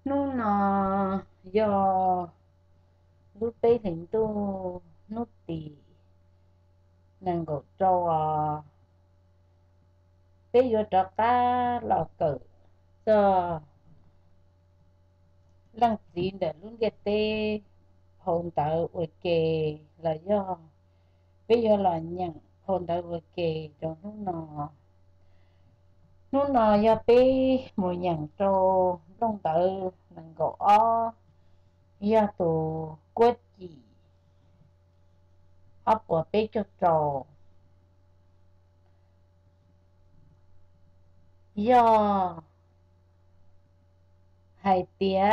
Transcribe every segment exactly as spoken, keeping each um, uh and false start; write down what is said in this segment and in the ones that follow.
nó nó do lúc bé thì tôi nó tì nàng gột trâu à bé vô trọ cá lò cử cho lăng tin để luôn cái tê hồn tạo ở kề là do bây giờ là nhận hồn tạo ở kề rồi nó nó nó nó do bé mùi nhận trâu lông tự nàng gỗ do tù quét gì ấp của bé cho trâu do hai tía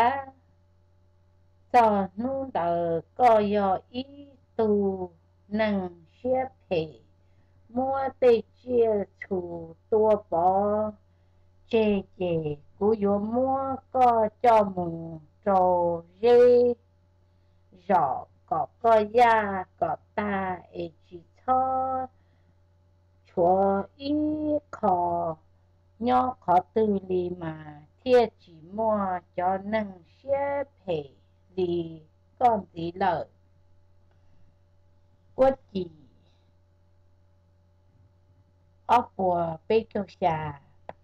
cho nu tờ có do ý tu năng xếp hệ mua tê chia chủ tua bỏ chê chê cú yo mua có cho mù trầu dê rõ có có ya có ta ê chỉ cho chúa ý khó nhỏ khó tư lì mà thiết chỉ mua cho năng xếp hệ lì con tí lợi quất chỉ ốc của bê kiêu xà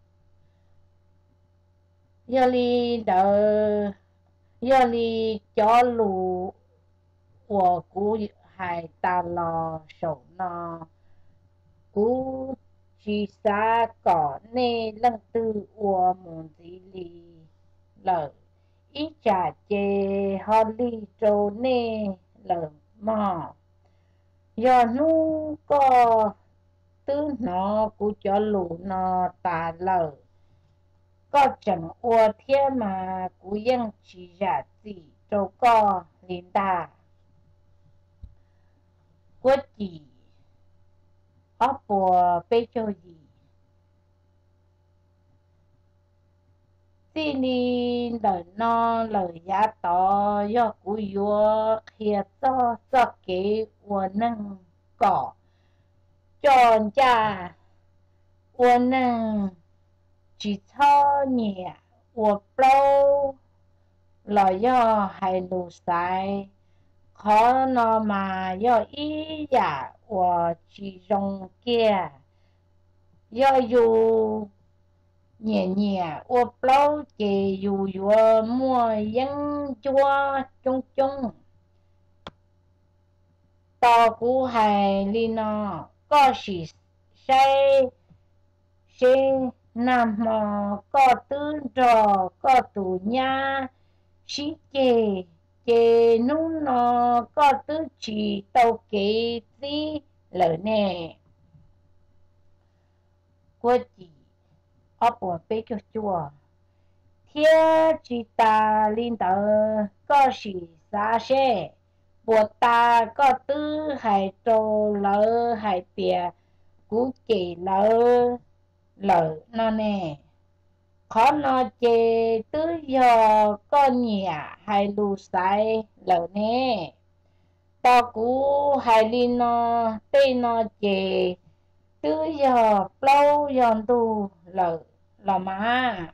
giờ lì đỡ giờ lì cho lù của cú hải tà lò sổ nò cú chỉ xa có nê lăng tư của môn dĩ lì lợi ít trả chê ho lì trô nê lợi mò giờ nu có tư nó cú cho lù nó tà lợi có chẳng ua thiên mà cú yên chỉ giả gì trâu có lín đà quất gì ốc bùa bê châu gì xin đi lời no lời giá to do cú vua khía to do kế ua nâng cỏ tròn cha ua nâng chỉ cho nhẹ ua plau là do hai lù sai khó nó mà do ý giả của chỉ rong kia do dù nhẹ nhẹ ô plau chè dù dù mua dân chua chung chung tao cú hai li nó có sĩ say xe nam mò có tư trò có tù nha sĩ chè chè nú nó có tư chỉ tàu kế gì lời nè của chị ở bộ bê cho chùa thiên chỉ ta linh tờ có sĩ xa xe bộ ta có tư hải trồ lỡ hải tìa cú kỳ lỡ lỡ nó nè khó nó chê tứ giờ có nhà hay lù sai lỡ nè ta cú hay li nó tê nó chê tứ giờ lâu dọn tu lỡ là mà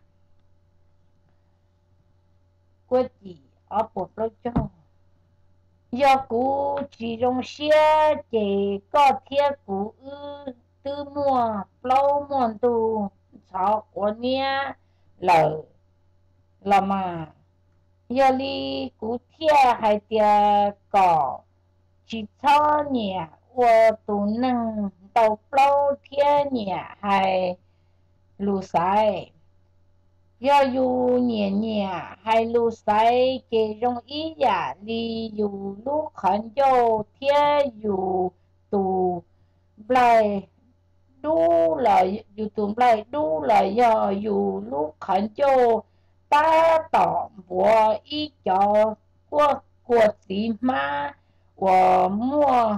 quất gì ở bộ lâu cho do cú chỉ trong xe chê có thiết cú ư tư mua lâu muôn tu cho của nia lỡ là mà giờ đi cú thia hay tia cỏ chỉ cho nhẹ của tụ năng tàu plau thia nhẹ hay lù sai giờ dù nhẹ nhẹ hay lù sai cái trong ý giả đi dù lúc khẩn cho thia dù tụ lại đu lại dù tụm lại đu lại giờ dù lúc khẩn cho ta tỏ của ý cho của của gì mà của mua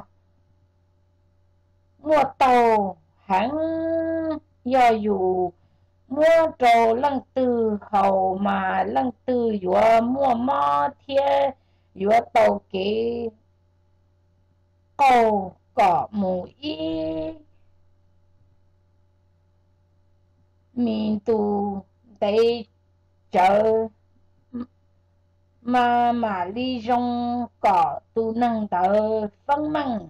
mua tàu hãng do dù mua trâu lăng tư hầu mà lăng tư vừa mua mò thiê vừa tàu kế cầu cỏ mù y mình tu để chờ mà mà ly rong cỏ tu nâng tờ phân măng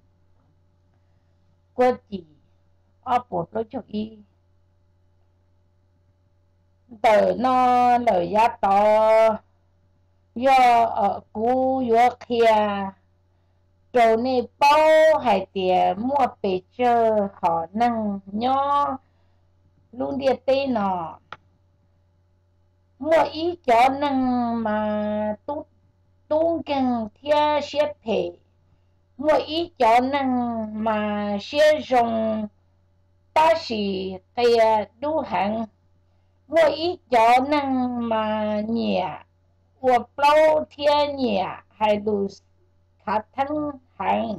quê chỉ ở bộ lối cho y tờ nó lời giá to do ở cú do kia rồi nè bao hay tiền mua bể chờ họ nâng nhỏ luôn địa tê nọ mua ý cho nâng mà tu tu cần theo xếp hệ mua ý cho nâng mà xếp rồng ta sĩ kia đu hàng mua ý cho nâng mà nhẹ của bao theo nhẹ hay đủ khá thân hàng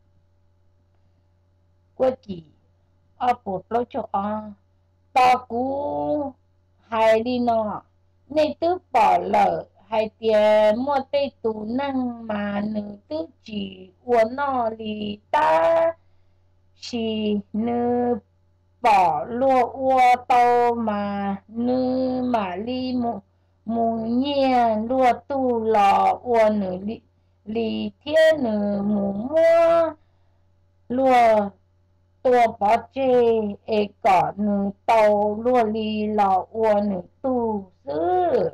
của chị ở bộ lối cho on ta cú hay đi nọ nên tứ bỏ lỡ hay tiền mua tê tù nâng mà nữ tứ chỉ của nó thì ta chỉ nữ bỏ lúa ua tàu mà nữ mà li mù mù nhẹ lúa tu lò ua nữ li li thiên nữ mù mua lúa tua bỏ chê ê cỏ nữ tàu lúa li lò ua nữ tu sư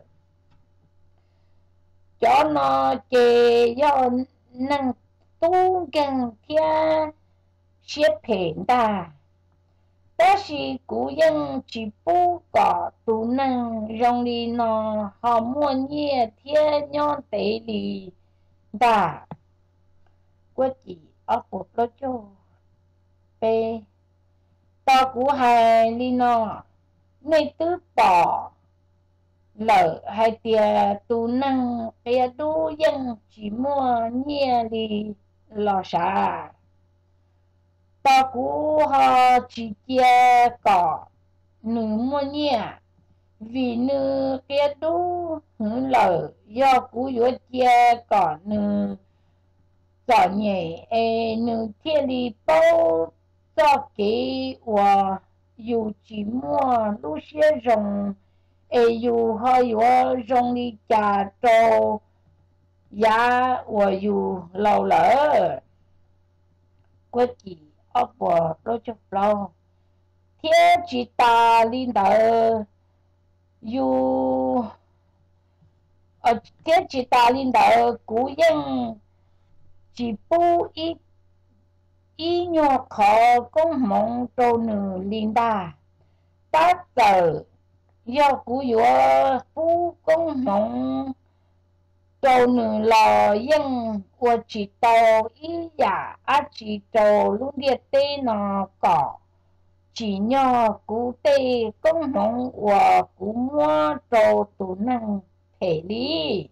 cho nó chê do năng tu gần theo xếp hình ta đó là cú dân chỉ bố có tu năng rong li nó họ mua nhẹ theo nhon tế li ta quá chỉ ở một lối cho b ta cú hai li nó nên tứ bỏ lỡ hai tia tu năng tia tu dân chỉ mua nhẹ li lò xả ta cú họ chỉ tia cỏ nữ mua nhẹ vì nữ tia tu hưởng lỡ do cú yếu tia cỏ nữ giỏ nhẹ ê nữ thiên li bao cho kế và dù chỉ mua lúc xe rồng ê dù họ yếu rồng đi trả trò giá và dù lâu lỡ quá chỉ ở bộ đôi chục lâu thế chỉ ta linh đỡ dù ở thế chỉ ta linh đỡ cú dân chỉ bố ít ý nhỏ khó công mong trâu nữ linh đà ta giờ do cú yếu bố công mong trâu nữ lò dân của chỉ tàu ý giả á chỉ trâu luôn điệt tê nó cỏ chỉ nhỏ cú tê công mong của cú mua trâu tù năng thể lý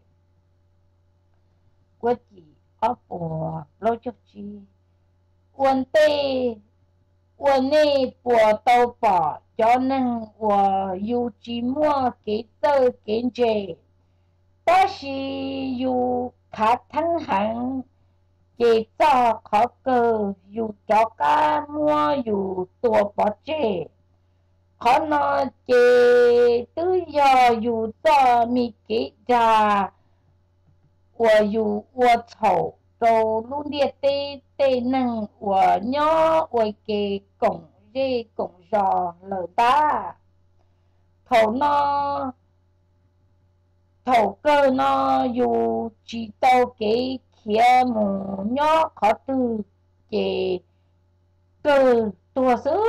của chỉ ở bộ lô chốc chi uốn tê uốn nê bộ tàu bỏ cho nên của dù chỉ mua cái tơ cái chè đó là dù khá thân hẳn chế cho khó cơ dù cho cá mua dù tổ bỏ chè khó nó chế tự do dù cho mi kế ra và dù và thổ rồi luôn địa tê tê năng và nhỏ và kê cổng dê cổng giò lờ ta thổ nó thổ cơ nó dù chỉ tao cái kia mù nhỏ khó từ chế cơ tua sư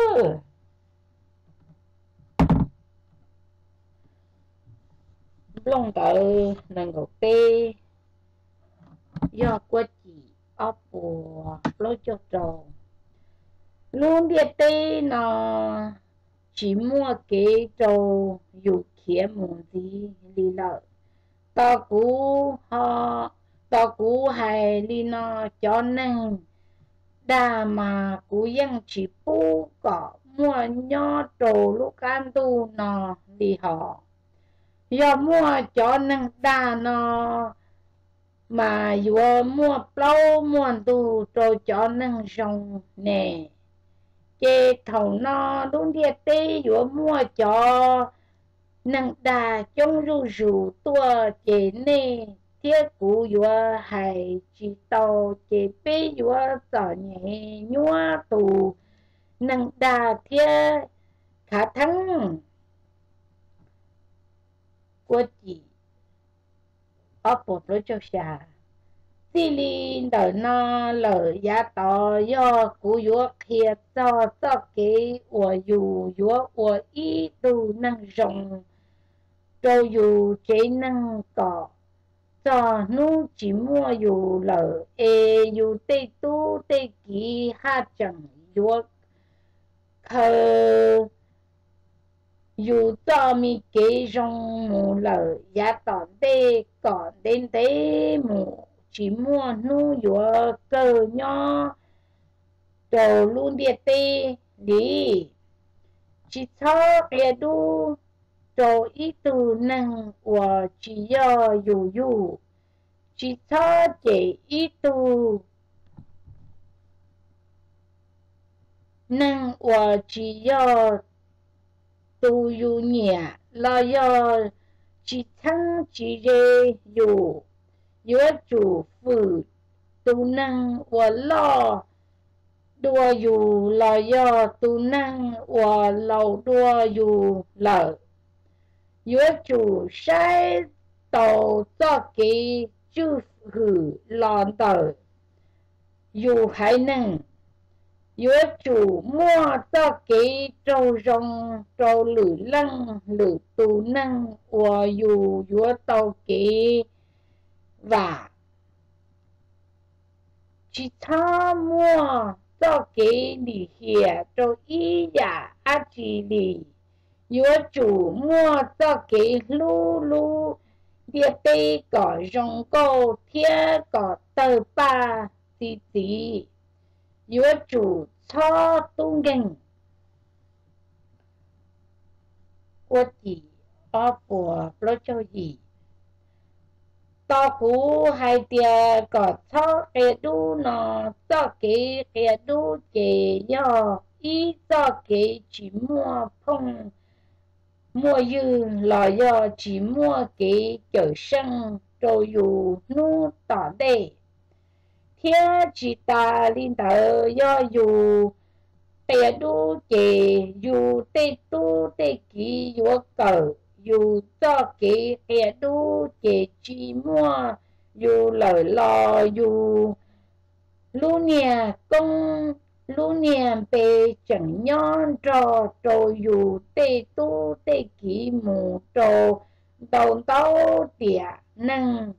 lông tới nâng gọc tê do quá chỉ ốc của lối cho trò luôn địa tê nó chỉ mua cái trò dù kia muốn gì đi lợi ta cú họ ta cú hay đi nó cho nên đà mà cú dân chỉ bố có mua nhỏ trò lúc ăn tu nó đi họ do mua cho nên đà nó mà vừa mua plau mua tu rồi cho nên rong nè chế thầu nó đúng địa tê vừa mua cho 能打中入入多节内，铁骨药还知道这杯药早年药度，能打铁卡汤国际，我不多就下。tỷ lệ đầu nó lỡ giá to do cú yếu kia cho cho cái của dù yếu của ý tu năng rộng rồi dù chế năng cỏ cho nu chỉ mua dù lỡ ê dù tê tu tê ký ha chẳng yếu khờ dù cho mi kế rong mù lỡ giá tỏ tê còn đến tế mù chỉ mua nu yếu cơ nhỏ đồ luôn địa tê đi chỉ cho cái đu đồ ý từ năng của chỉ do dù dù chỉ cho chỉ ý từ năng của chỉ do tu dù nhẹ là do chỉ thăng chỉ rê dù yếu chủ phụ tu năng của lo đua dù là do tu năng và lầu đua dù lợ yếu chủ sai tàu cho cái chữ hử lòn tờ dù hay năng yếu chủ mua cho cái trâu rong trâu lử lăng lử tu năng và dù yếu tàu cái và chỉ tha mua cho cái lì hiệp cho ý giả á chỉ lì yếu chủ mua cho cái lu lu địa tê có rong câu thiết có tờ ba tí tí yếu chủ cho tung kinh của chị ở của lo cho gì tao cú hai tia có cho cái đu nó cho cái cái đu cái do ý cho cái chỉ mua phong mua dư là do chỉ mua cái chở sân rồi dù nu tỏ đây thế chỉ ta linh tờ do dù cái đu cái dù tê tu tê ký dù cờ dù cho cái cái đu cái chỉ mua dù lời lò dù lu nhà công lu nhà bề chẳng nhon trò trò dù tê tu tê ký mù trò đầu tao tỉa năng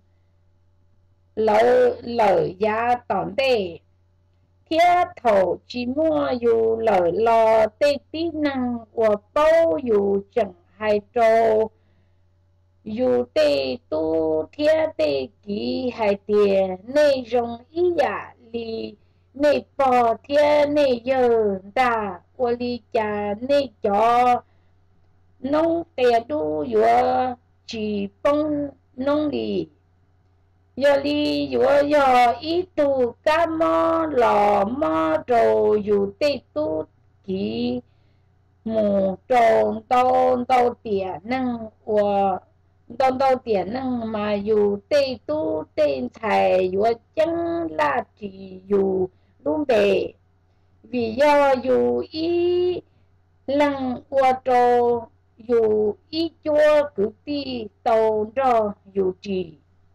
lời lời giá tòn tê thiết thổ chỉ mua dù lời lò tê tí năng của bao dù chẳng hai trò dù tê tu thiết tê ký hai tiền nê rong ý giả lì nê bò thiết nê giờ đà của lì chà nê cho nông tê đu dù chỉ bông nông lì giờ lì dù giờ ý tu cá mò lò mò rồi dù tê tu ký mù tròn tôn tàu tiền năng của tôn tàu tiền năng mà dù tê tu tên thầy dù chẳng là chỉ dù đúng bề vì do dù ý lăng qua trò dù ý chúa cứ ti tàu cho dù chỉ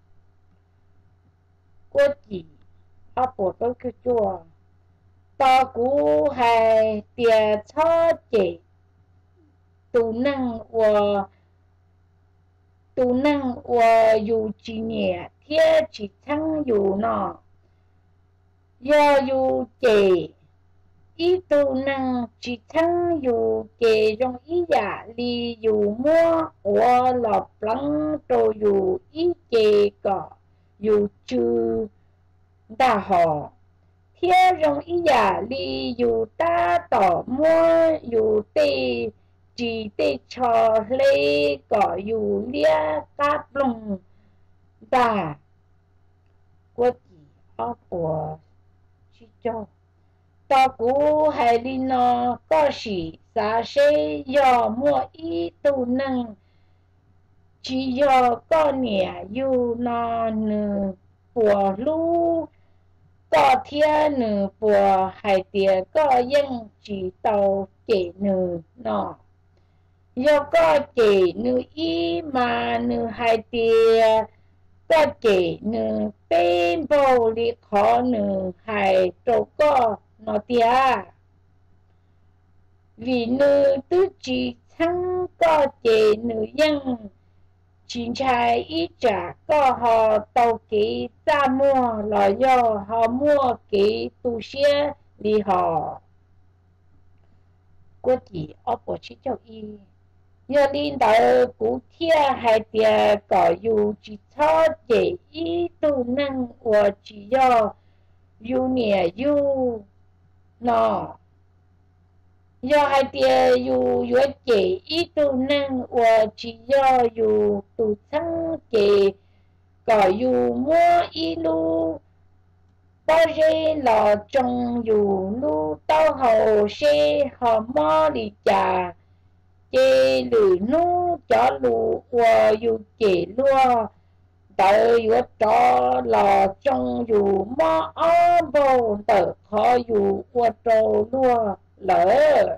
của chỉ ở bộ tôi cứ chùa tao cú hay tiền cho chị tu năng và tu năng và dù chỉ nhẹ thiết chỉ thăng dù nọ do dù chị ý tu năng chỉ thăng dù chị trong ý giả li dù mua và lọp lắng rồi dù ý chị có dù chư đa họ thiết trong ý giả li dù ta tỏ mua dù tê chỉ tê cho lê có dù lia cáp lông đà của chị ở của chị cho ta cú hay đi nó có sĩ xa xê do mua ý tu năng chỉ do có nhà yêu nó nữ bùa lũ có thiên nữ bùa hai tia có dân chỉ tàu chỉ nữ nó do có chỉ nữ ý mà nữ hai tia có chỉ nữ bên bầu đi khó nữ hai trâu có nó tia vì nữ tứ chỉ thắng có chỉ nữ dân chính trai ý trả có họ tàu kỹ ra mua là do họ mua kỹ tu xe đi họ quốc chỉ ở bộ chỉ cho y nhờ linh đạo cụ thia hai tia có dù chỉ cho để ý tu năng của chỉ do dù nhẹ dù nó do hai tia dù dù chỉ ý tu năng của chỉ do dù tu thăng chỉ có dù mua ý lu bao giờ là trong dù lu tao hậu xe họ mò đi trả chế lử nu cho lu của dù chỉ lúa đợi dù cho là trong dù mò ó bầu tờ khó dù của trâu lúa lỡ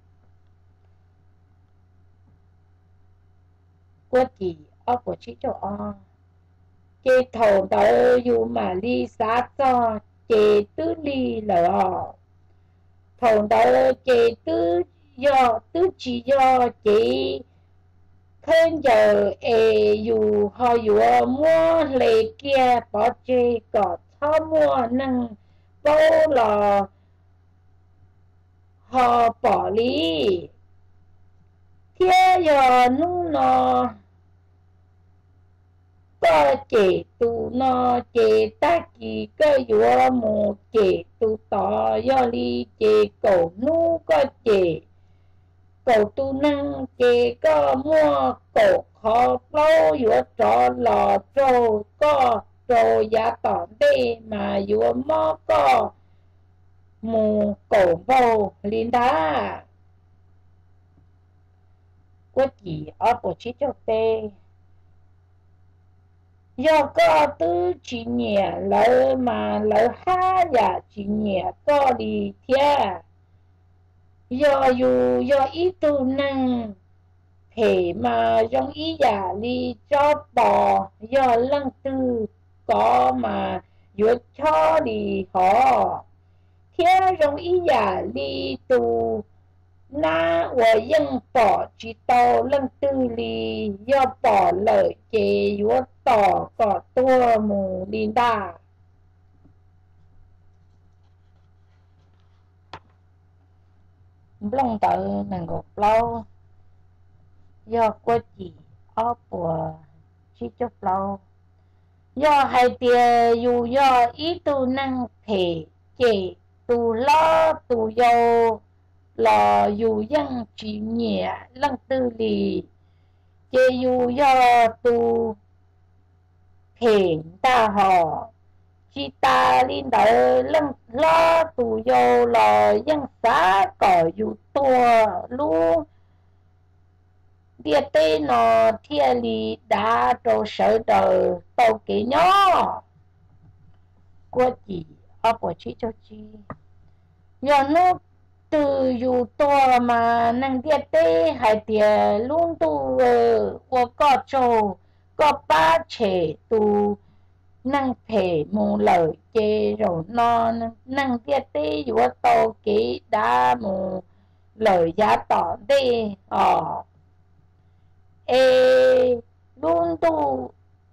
quốc chỉ ở của chị cho o chế thầu đỡ dù mà đi xa cho chế tứ ly lỡ thầu đỡ chế tứ do tứ chỉ do chị hơn giờ ê dù họ dù mua lệ kia bỏ chế có thó mua nâng bố là họ bỏ lý thế giờ nu nó có chế tu nó chế tác gì có dù một chế tu tỏ do lý chế cầu nu có chế cầu tu năng chế có mua cầu khó lâu dù cho lò trâu có trâu giá tỏ đê mà dù mò có mù cầu bầu linh đá quốc chỉ ở bộ chí cho tê do có tư chỉ nhẹ lỡ mà lỡ ha giả chỉ nhẹ có đi thia do dù do ý tu năng thể mà trong ý giả đi cho bò do lăng tư có mà dựa cho đi họ thế trong ý giả đi tu na và dân bỏ chỉ tàu lăng tư li do bỏ lợi chế dựa tỏ có tua mù đi đa long tự nàng gột lâu do quốc chỉ ở của chỉ chốc lâu do hai tia dù do ý tu năng thể chế tu lo tu dâu là dù dân chỉ nhẹ lăng tư lì chế dù do tu thể ta họ chỉ ta linh đạo lăng lo tu dâu là dân xã có dù tua luôn địa tê nó thiên lý đã trâu sở đời tàu kế nhỏ của chị ở bộ chí cho chi do nó từ dù to mà năng địa tê hay địa luôn tu của có trâu có ba trẻ tu năng thể mù lợi chê rồi nó năng địa tê dù tàu kế đã mù lời giá tỏ đê ờ ê luôn tu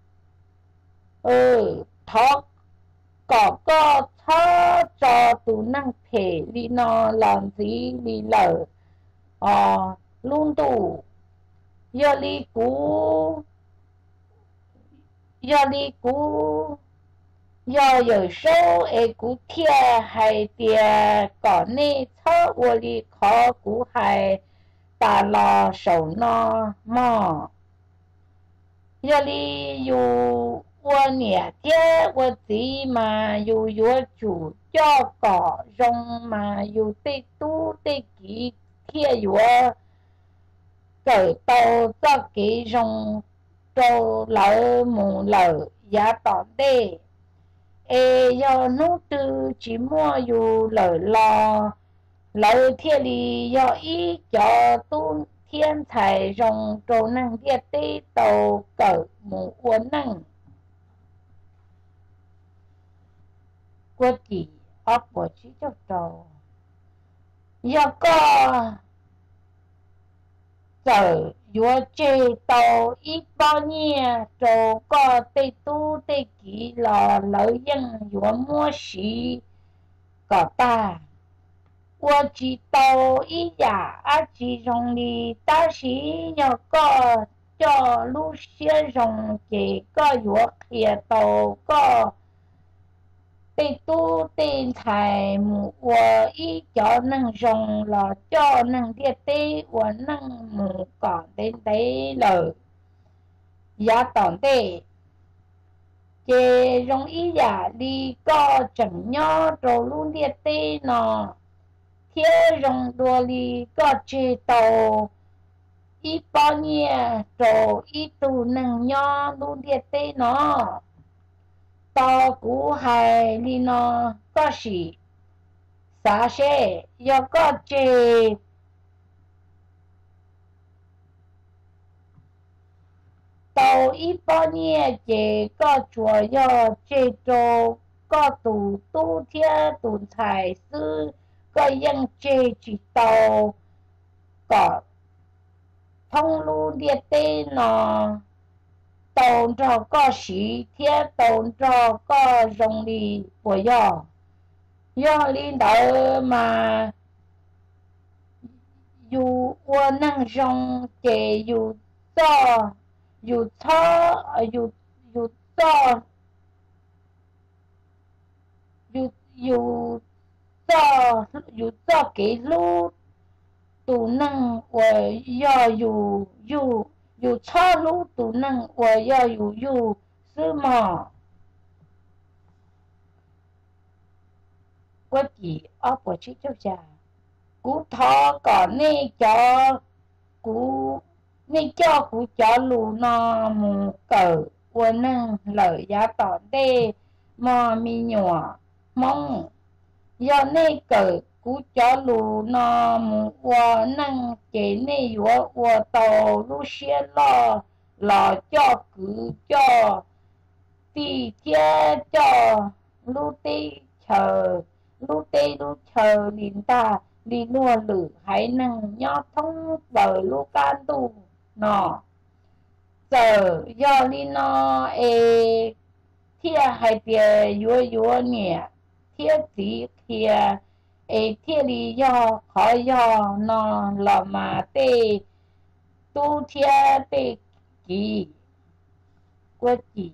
ừ thọ có có thọ cho tu năng thể đi nó làm gì đi lỡ ờ luôn tu giờ đi cú giờ đi cú giờ giờ số ê cú thia hay tia có nê thọ vô đi khó cú hay ta lo sầu no mò giờ đi dù qua nhà chế qua gì mà dù dù chủ cho cỏ rong mà dù tê tu tê kỹ kia dù cởi tàu cho kỹ rong trâu lỡ mù lỡ giá tỏ đê ê do nút tư chỉ mua dù lỡ lò lỡ thiên lý do ý cho tu thiên thải rồng trâu năng địa tê tàu cỡ mù uốn năng quốc kỳ ốc bộ chí cho trâu do có giờ vừa chơi tàu ít bao nhiêu trâu có tê tu tê kỹ là lỡ dân vừa mua xí có ta我知道一呀，啊，其中的但是要个叫路线上这个药开到个对都对财务，我一叫能用了，叫能的对我能木讲的对了，也当的。这容易呀，你个怎样做路的对呢？thiên rong đua li có chế tàu ít bao nhiêu trò ít tu nâng nho luôn địa tê nó tàu cũ hay li nó có gì xa xe do có chế tàu ít bao nhiêu chế có chùa do chế trò có tù tu thiên tù tài sư có dân chê chỉ tàu có thông lưu địa tê nó tàu cho có sĩ thiết tàu cho có rồng đi của do do linh đạo mà dù qua năng rong chê dù cho dù cho dù dù cho dù dù cho dù cho cái lúc tụ năng và do dù dù dù cho lúc tụ năng và do dù dù sư mò quá chỉ ở bộ trí cho già cú thọ có nê cho cú nê cho cú cho lù nó mù cờ và năng lợi giá tỏ đê mò mi nhỏ mong do nê cờ cú cho lù nó mù và năng chế nê vừa và tàu lù xe lo lo cho cứ cho tì chia cho lù tê chờ lù tê lù chờ linh ta đi lùa lử hãy năng nhó thông bờ lù can tu nó giờ do li nó ê thia hai bia yua yua nhẹ thia tí thia ê thia li do khó do nó là mà tê tu thia tê kỳ quất kỳ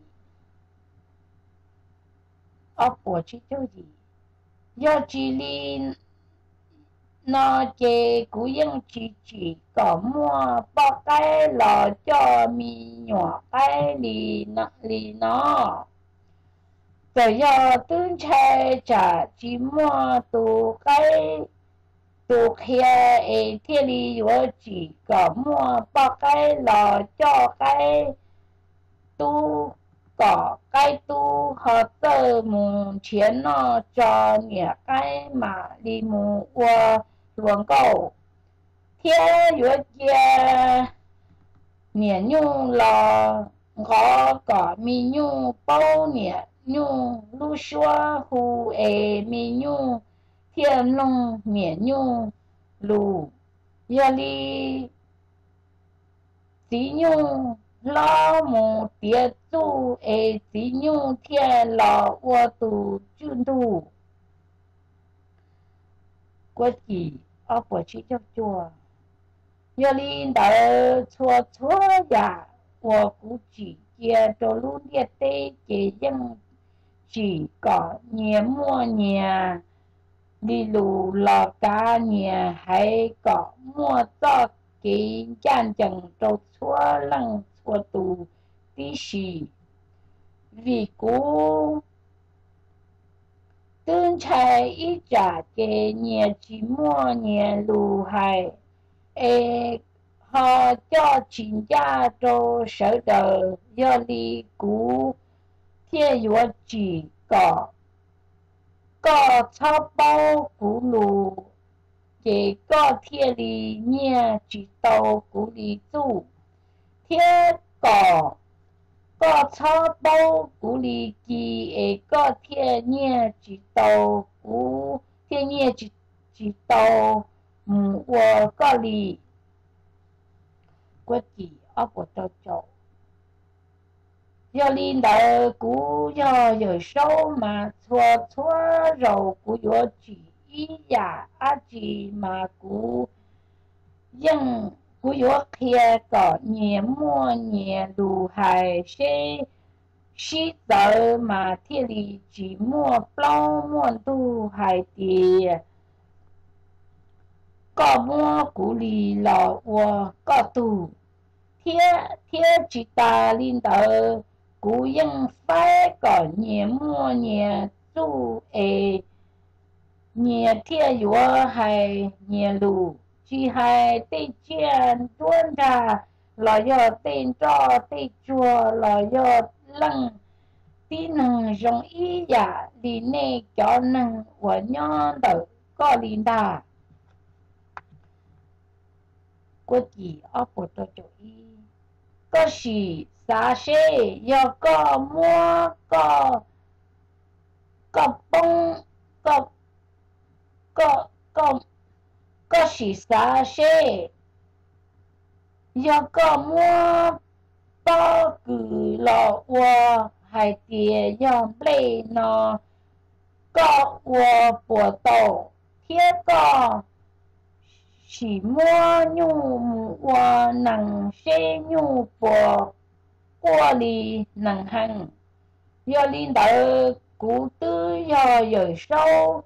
ở bộ chỉ cho gì do chỉ li nó chế cú yên chỉ chỉ có mua bao cái lò cho mi nhỏ cái lì nó lì nó giờ giờ tương chơi trả chỉ mua tụ cái tụ kia ấy thiên lý vừa chỉ có mua bao cái lò cho cái tu có cái tu họ tự mù钱nó cho nhẹ cái mà đi mù qua luồng cầu thiên vừa kia nhẹ nhung là có có mi nhung bao nhẹ nhung lu xua hu e mi nhung thiên long nhẹ nhung lu ya li tí nhung lo một tiệt tu e tí nhung thiên lo qua tu chun tu quá kỳ ở bộ chỉ cho chùa giờ linh đã chùa chùa giả của cụ chỉ kia cho luôn địa tê chỉ dân chỉ có nhà mua nhà đi lù lò cá nhà hay có mua cho cái chân chẳng cho chùa lăng chùa tù tí xì vì cú tương chạy ít trả cái nhà chỉ mua nhà lù hay ê họ cho chính gia cho sở đời do lý cú thiên yếu chỉ có có超包古鲁也个天理念知道古里主天个个超包古里基诶个天念知道古天念知知道嗯我个里国际阿不得走。要领导古要有手嘛，搓搓肉古要举一呀，阿举嘛古用古要开个年末年路还是洗澡嘛，天里寂寞不末都还的，个末古里老我个都天天知道领导。古人phải có年末年主诶年天月还年路，只还得见专家，老要得着得做，老要能只能容易呀，里内叫能我娘的个领导，国际阿不得注意，个是。啥事要个摸个个崩个个个个是啥事要个摸包谷了我还得要累呢个我不到贴个是摸牛我能些牛不过里能行，要领导古都要有手，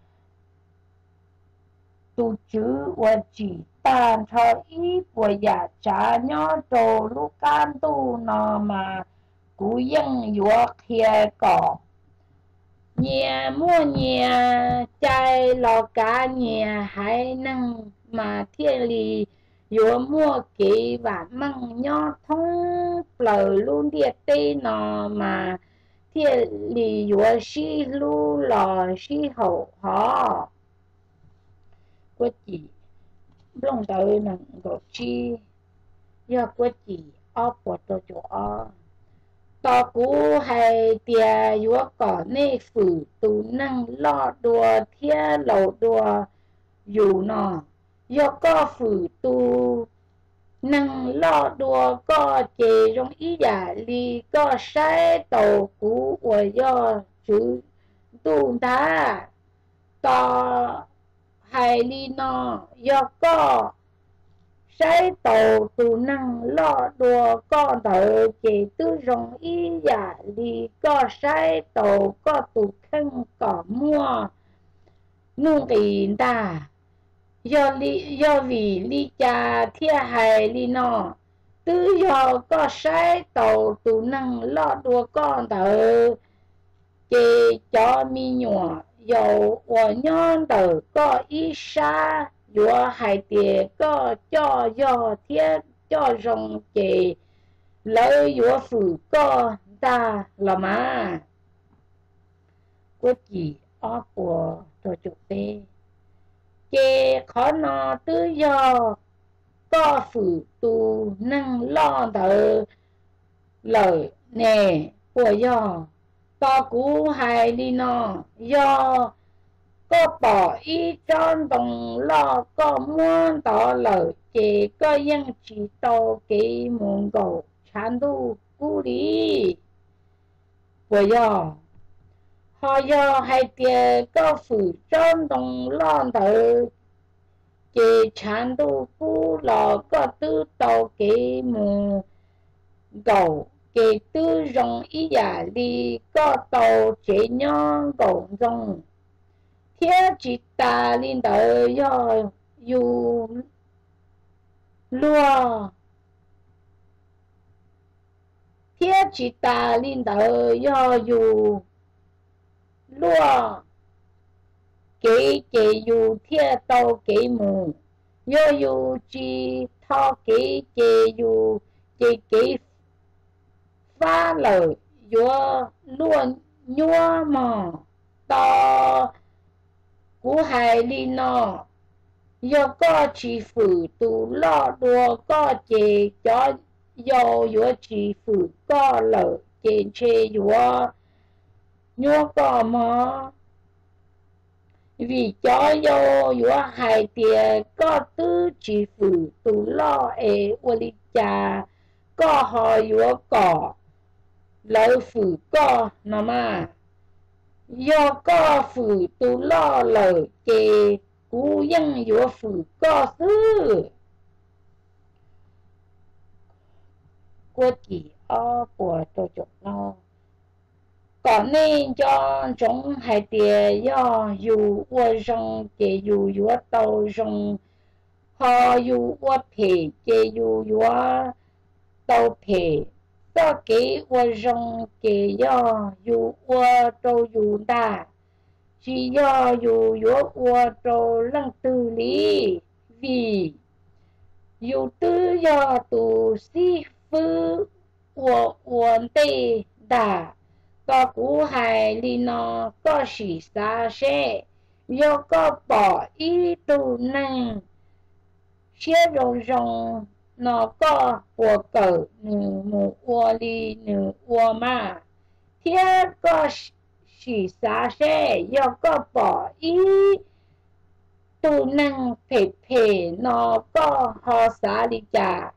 杜主我只单朝一波呀，家娘走路干都那么古人要开个，年末年在老家年还能马天里。有莫给晚梦nhau thông bờ luôn địa tây nọ mà thiên lý有西路lò西hậu họ quốc chỉ long đời nặng độ chi do quốc chỉ ở bộ tổ chỗ ở tao cú hay tia yếu có nê phủ tu năng lo đùa thiên lầu đùa dù nọ do có phủ tu năng lo đùa có chế trong ý giả lý có sai tàu cũ của do chữ tu ta có hay lý nó do có sai tàu tu năng lo đùa có tàu chế tu trong ý giả lý có sai tàu có tu khăn có mua nung tiền ta do lý do vì lý cha thiên hài lý nọ tư do có sai tàu tù năng lo đua con tờ kê cho mi nhỏ dầu của nhon tờ có ý xa do hài tiền có cho do thiên cho rong kê lợi do phủ có ta là mà quốc chỉ ở của tổ chức tế chế khó nó tự do có phủ tu năng lo đỡ lời nè của do có cú hay đi nó do có bỏ ý tròn đồng lo có muốn tỏ lời chế có dân chỉ tàu cái môn cầu chán đu cú đi của do họ do hay tiền có phủ tròn đồng lo đỡ chế chán đu cú lò có tư tàu cái mù cầu cái tư rong ý giả đi có tàu chế nhon cầu rong thiết chỉ ta linh đỡ do dù lúa thiết chỉ ta linh đỡ do dù lúa cái cái dù thiết tàu cái mù do dù chỉ thọ kỹ chế dù chế kỹ phá lời vừa luôn nhua mò to cú hai li nó do có chỉ phụ tu lo đùa có chế cho do vừa chỉ phụ có lời chế chế vừa nhua có mò vì cho yo yo hai tiền có tư chỉ phụ tu lo e oli cha có họ yo có lợi phụ có nà mà do có phụ tu lo lợi kê cú dân yo phụ có thứ quốc kỳ ở của tôi chụp nó còn nên cho chúng hai tiền do dù qua rong kể dù dù tàu rong họ dù qua phê kể dù dù tàu phê do kể qua rong kể do dù qua tàu dù đa chỉ do dù dù qua tàu lăng tư lý vì dù tư do tu si phư của uẩn tê đà có cú hai li nó có sĩ xa xe do có bỏ ý tu năng xe rồng rồng nó có của cờ nữ mù ua li nữ ua ma thiết có sĩ xa xe do có bỏ ý tu năng phê phê nó có họ xa li chà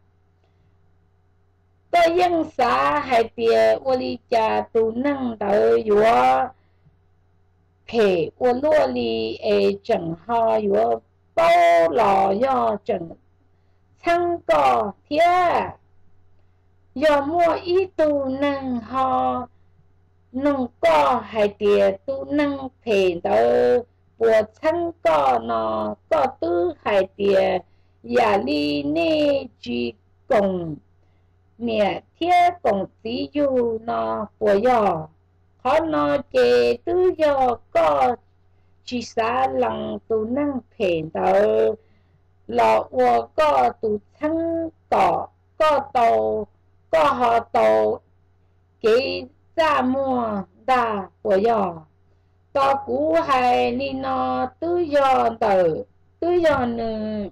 có dân xã hai tiền ô li cha tu năng đỡ yếu phê ô lô li e chẳng ho yếu bao lò do chẳng thăng có thiết do mua ý tu năng ho nông có hai tiền tu năng phê đỡ bộ thăng có nó có tư hai tiền giả li nê chỉ cùng nè thiết cộng tí dù nó của yo khó nó chế tư do có chỉ xa lăng tu năng phê đỡ lọ ua có tu thăng có có tàu có họ tàu kế ra mua đa của yo có cú hai li nó tư do tờ tư do nữ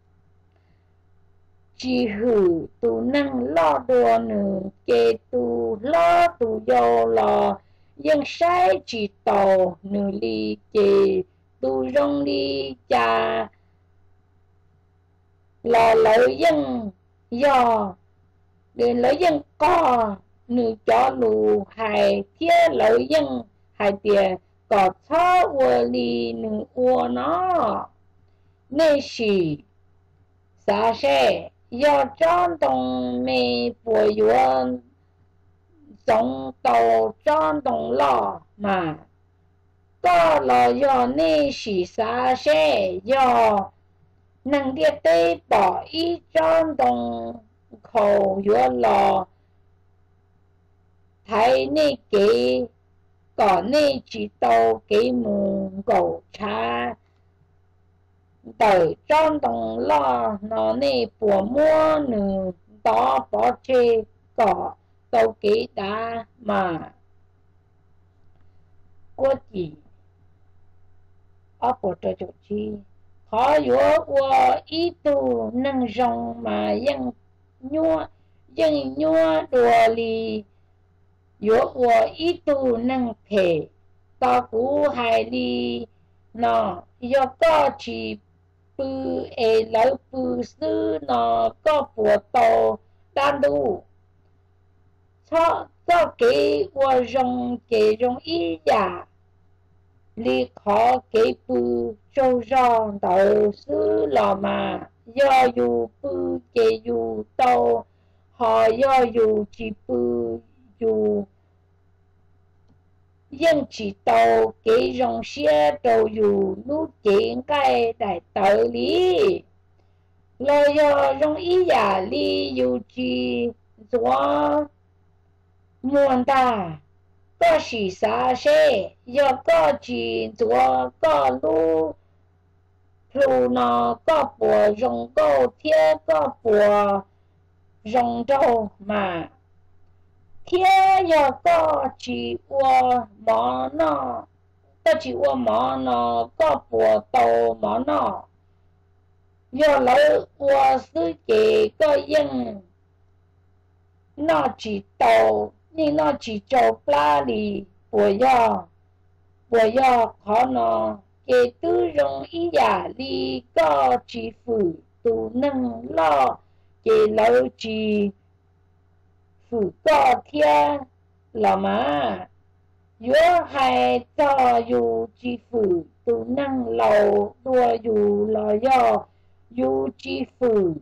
chỉ hử tu năng lo đùa nữ kê tu lo tu yo lo dân sai chỉ tàu nữ li kê tu rong li cha lo lợi dân do để lợi dân có nữ cho lù hai thiết lợi dân hai tiền có thọ ua li nữ ua nó nên xì xa xe do tròn đồng mê bùa yuan giống tàu tròn đồng lò mà có là do nê xì xa xe do năng địa tế bỏ ý tròn đồng khẩu yuan lò thấy nê kế có nê chỉ tàu kế mù gầu cha đời trong đồng lo nó nè bùa mua nữ đó bỏ chê cỏ tàu kế đá mà quốc chỉ ở bộ trợ chủ chi khó yếu của ý tu năng rong mà dân nhua dân nhua đùa lì yếu của ý tu năng thể ta cú hai lì nó do có chỉ bư e lỡ bư sư nó có bộ tàu đan đủ cho cho kế qua rong kế rong ý giả li khó kế bư châu rong tàu sư lò mà do dù bư kế dù tàu họ do dù chỉ bư dù dân chỉ tàu kế rong xe tàu dù nút chuyện cái đại tự lý lo do rong ý giả li dù chỉ do muôn ta có sĩ xa xe do có chỉ do có lu dù nó có bùa rồng câu thiết có bùa rồng trâu mà thiết giờ có chỉ qua mỏ nó có chỉ qua mỏ nó có bùa tàu mỏ nó giờ lấy qua sư chế có yên nó chỉ tàu nhưng nó chỉ trâu pla lì bùa giờ bùa giờ khó nó kể tư rong ý giả li có chỉ phụ tu nâng lo kể lâu chỉ phụ có thiên là mà yếu hai cho dù chỉ phụ tu nâng lâu đua dù lo do dù chỉ phụ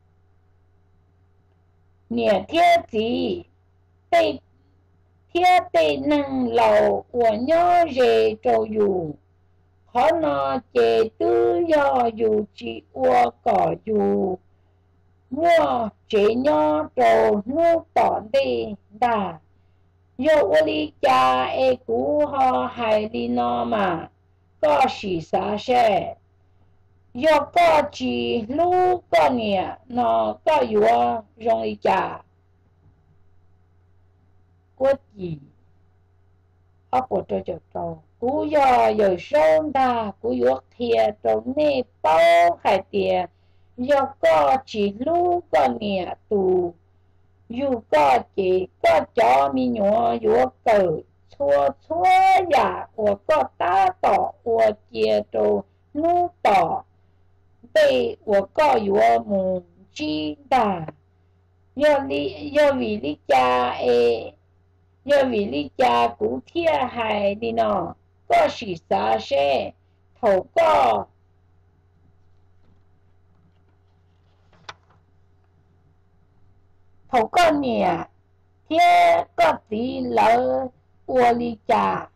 nhẹ thiết gì tây thiết tây nâng lâu của nhớ rề trâu dù khó nó chế tư do dù chỉ ua cỏ dù mua chế nhó trồ nụ tỏ đi đà do ua lý cha e cú ho hài đi nó mà có sĩ xá xe do có chỉ lũ có nhẹ nó có yếu rong lý cha quốc gì ở bộ trò trò trò cú do giờ sông đà cú yếu thiệt trong nê bao hải tiền do có chỉ lũ có nhẹ tù dù có chỉ có cho mi nhỏ yếu cờ chua chua giả của có ta tỏ của chia trâu nụ tỏ đây của có yếu mù chi đà do lý do vì lý cha e do vì lý cha cú thiệt hại đi nó có sĩ xá xe thầu có thầu có nhẹ thiệt có tí lỡ ua lý cha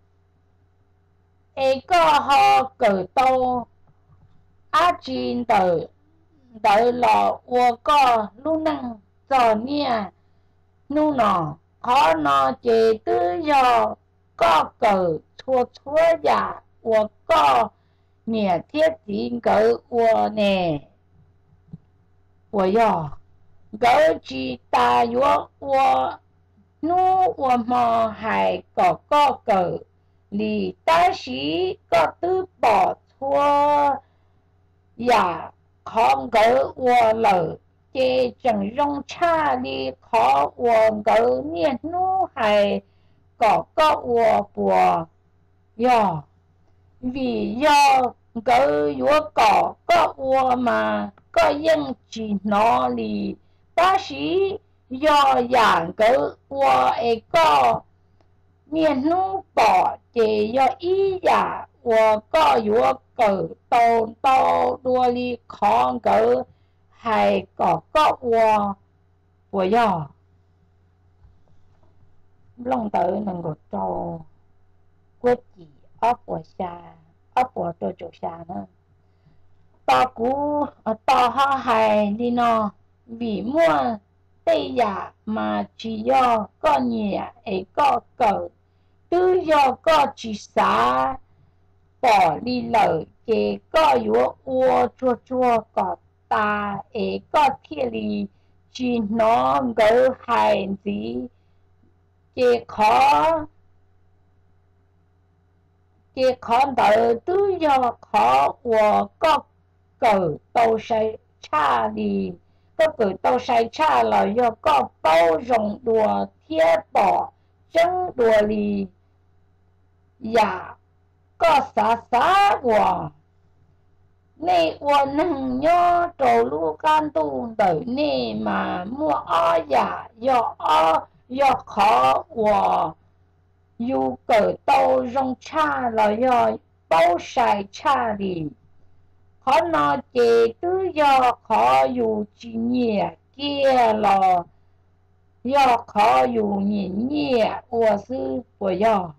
e có họ cờ tô á chín tờ tờ lọ ua có lu năng cho nhẹ nu nọ khó nó chế tư do có cờ chua chua giả của có nhẹ thiết tín cờ của nè của yo cờ chỉ ta yo của nu của mò hải có có cờ lì ta sĩ có tư bỏ chua giả không cờ của lờ chế chẳng rong cha đi khó uổng gấu nhiên nu hay có có uổng bùa do vì do gấu yếu có có uổng mà có yên chỉ nó lì bác sĩ do dạng gấu uổng ấy có nhiên nu bỏ chế do ý giả uổng có yếu cỡ tàu tàu đua lì khó gấu hay có có ua của do long tử nâng gột trâu quyết chỉ ấp của xa ấp của trâu chỗ xa nữa ta cú ta ha hay đi nó vì mua tây giả mà chỉ do có nhẹ ấy có cỡ tư do có chỉ xá bỏ đi lời kể có yếu ua chua chua có ta ấy có thiết lý chỉ nó gỡ hại gì chỉ khó chỉ khó đỡ tư do khó của có cử tàu sai cha đi có cử tàu sai cha là do có bao rộng đùa thiết bỏ chân đùa lì dạ có xá xá của nè uốn nâng nhớ trâu lu can tu đời nè mà mua o giả do o do khó của dù cỡ tàu rong cha là do bao sai cha đi khó nó chế tư do khó dù chỉ nhẹ kia là do khó dù nhẹ nhẹ của sư của do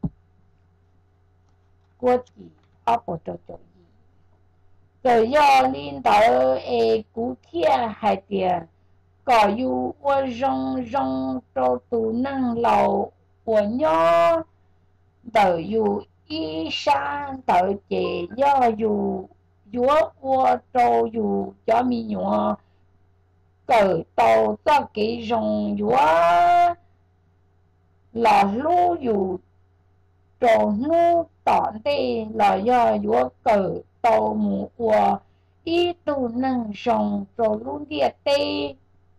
của chỉ áp bộ trò trò rồi do linh đạo e cú thiệt hại tiền có dù ở rong rong trâu tu năng lầu của nhó đời dù y sang đời chế do dù yếu ua trâu yếu cho mi nhỏ cởi tàu cho cái rồng yếu là lũ yếu trâu nu tỏn tê là do yếu cởi tàu mù ua ý tu nâng rồng trâu lũ địa tê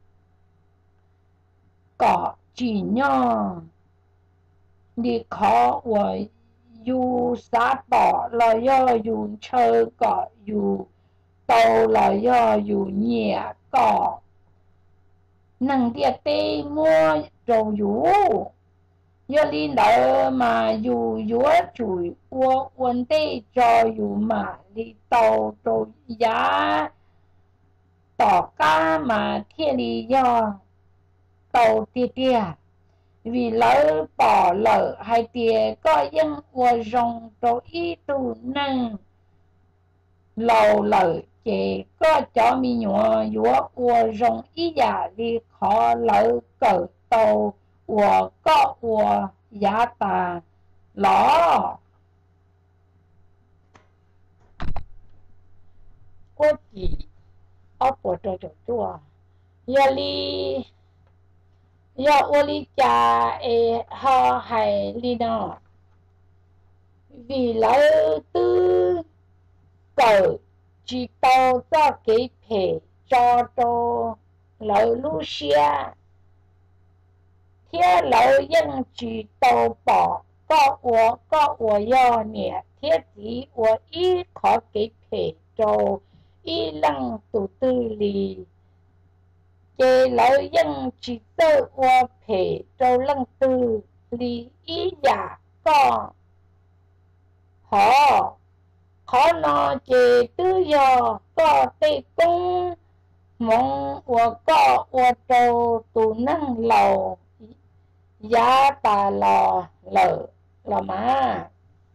có chỉ nhỏ đi khó và dù sát bỏ là do dù chơi có dù tàu là do dù nhẹ có năng địa tê mua trâu dù do lý nợ mà dù dù chùi ua ổn tê cho dù mà đi tàu trâu giá tỏ ca mà thiên lý do tàu tìa tìa vì lỡ bỏ lỡ hay tìa có dân ua rong trâu ý tu nâng lầu lỡ chế có cho mi nhỏ dũa ua rong ý giả đi khó lỡ cỡ tàu ua có ua giá tà lõ có chỉ ốc của trâu trâu chua ya li ya ua li cha e ha hay li nọ vì lỡ tư cỡ chỉ tàu cho cái thể cho cho lỡ lu xia thế lỡ dân chỉ tàu bỏ có ủa có ủa do nè thế chỉ ủa ý khó cái thể cho ý lăng tụ tư lì chế lỡ dân chỉ tơ ủa thể cho lăng tư lì ý giả có họ khó nó chế tư do có tê cung mong ủa có ủa trâu tù năng lầu giá tà lò lợ lò má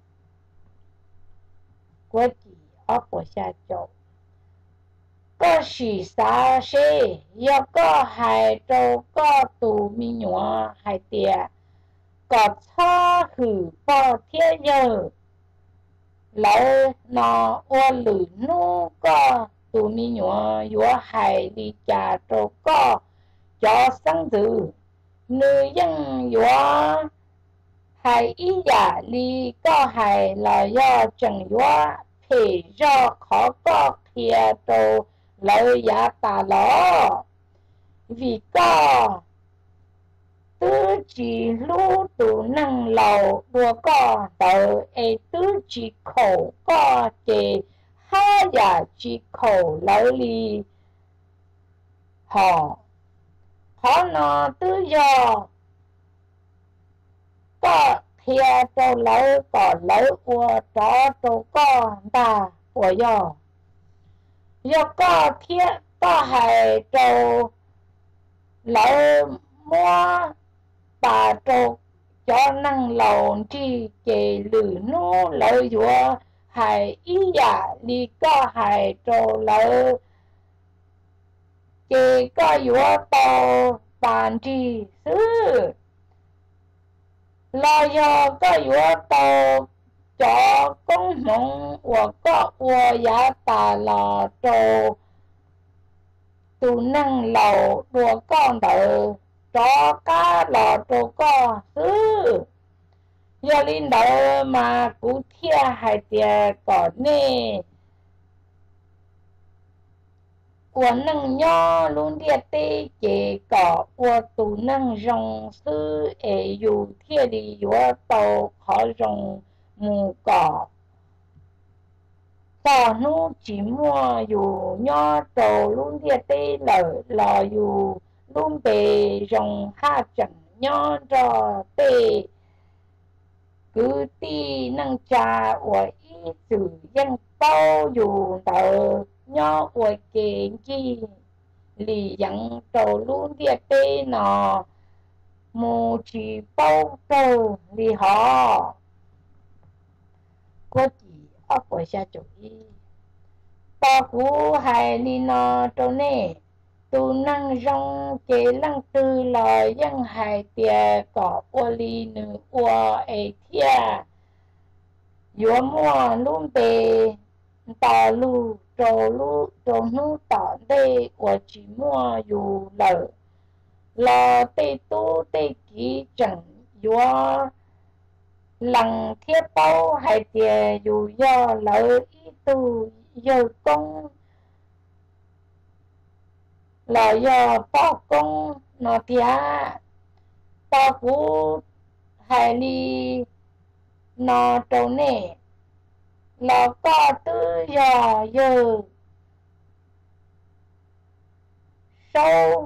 của chị ốc của xa châu có sĩ xa xê do có hai trâu có tù mi nhỏ hai tìa có cho hử bò thiết giờ lỡ nó ô lử nu có tù mi nhỏ yếu hài đi trả trâu có cho sáng dự nữ dân yếu hài ý giả lý có hài là do chẳng yếu phê do khó có kia trâu lỡ giá tà lõ vì có tứ chỉ lũ tụ năng lầu đùa có tờ ê tứ chỉ khẩu có chế hai giả chỉ khẩu lỡ lì họ họ nó tự do có thịa trâu lỡ có lỡ của chó trâu có ta của do do có thịa có hài trâu lỡ mua bà trâu cho năng lầu chi chế lử nô lỡ dùa hài ý giả đi có hài trâu lỡ chế có dùa tàu bàn chi sư là do có dùa tàu cho công mong của có ua giá tà lò trâu tù năng lầu đùa con đỡ cho cá lò trâu có sư do linh đỡ mà cú thia hai tia có nè của năng nho luôn địa tê chế có của tù năng rong sư ế dù thia đi dù tàu khó rong mù cỏ tò nu chỉ mua dù nho trâu luôn địa tê lỡ lò dù luôn bề rong ha chẳng nho trò tê cứ ti năng trà của ý sử dân tao dù tờ nho của kê chi lì dẫn trâu luôn địa tê nọ mù chỉ bao trâu lì họ có chỉ ốc của xa chủ y ta cú hai lì nọ trâu nè tu năng rong chế lăng tư là dân hai tia có ô li nữ ô ê thia yếu mua luôn bề 道路走路走路到底我寂寞有了，老得多得几整药，冷贴包还得有药老一度有功，老要包工那点，包谷还里那周内。老高都要有收，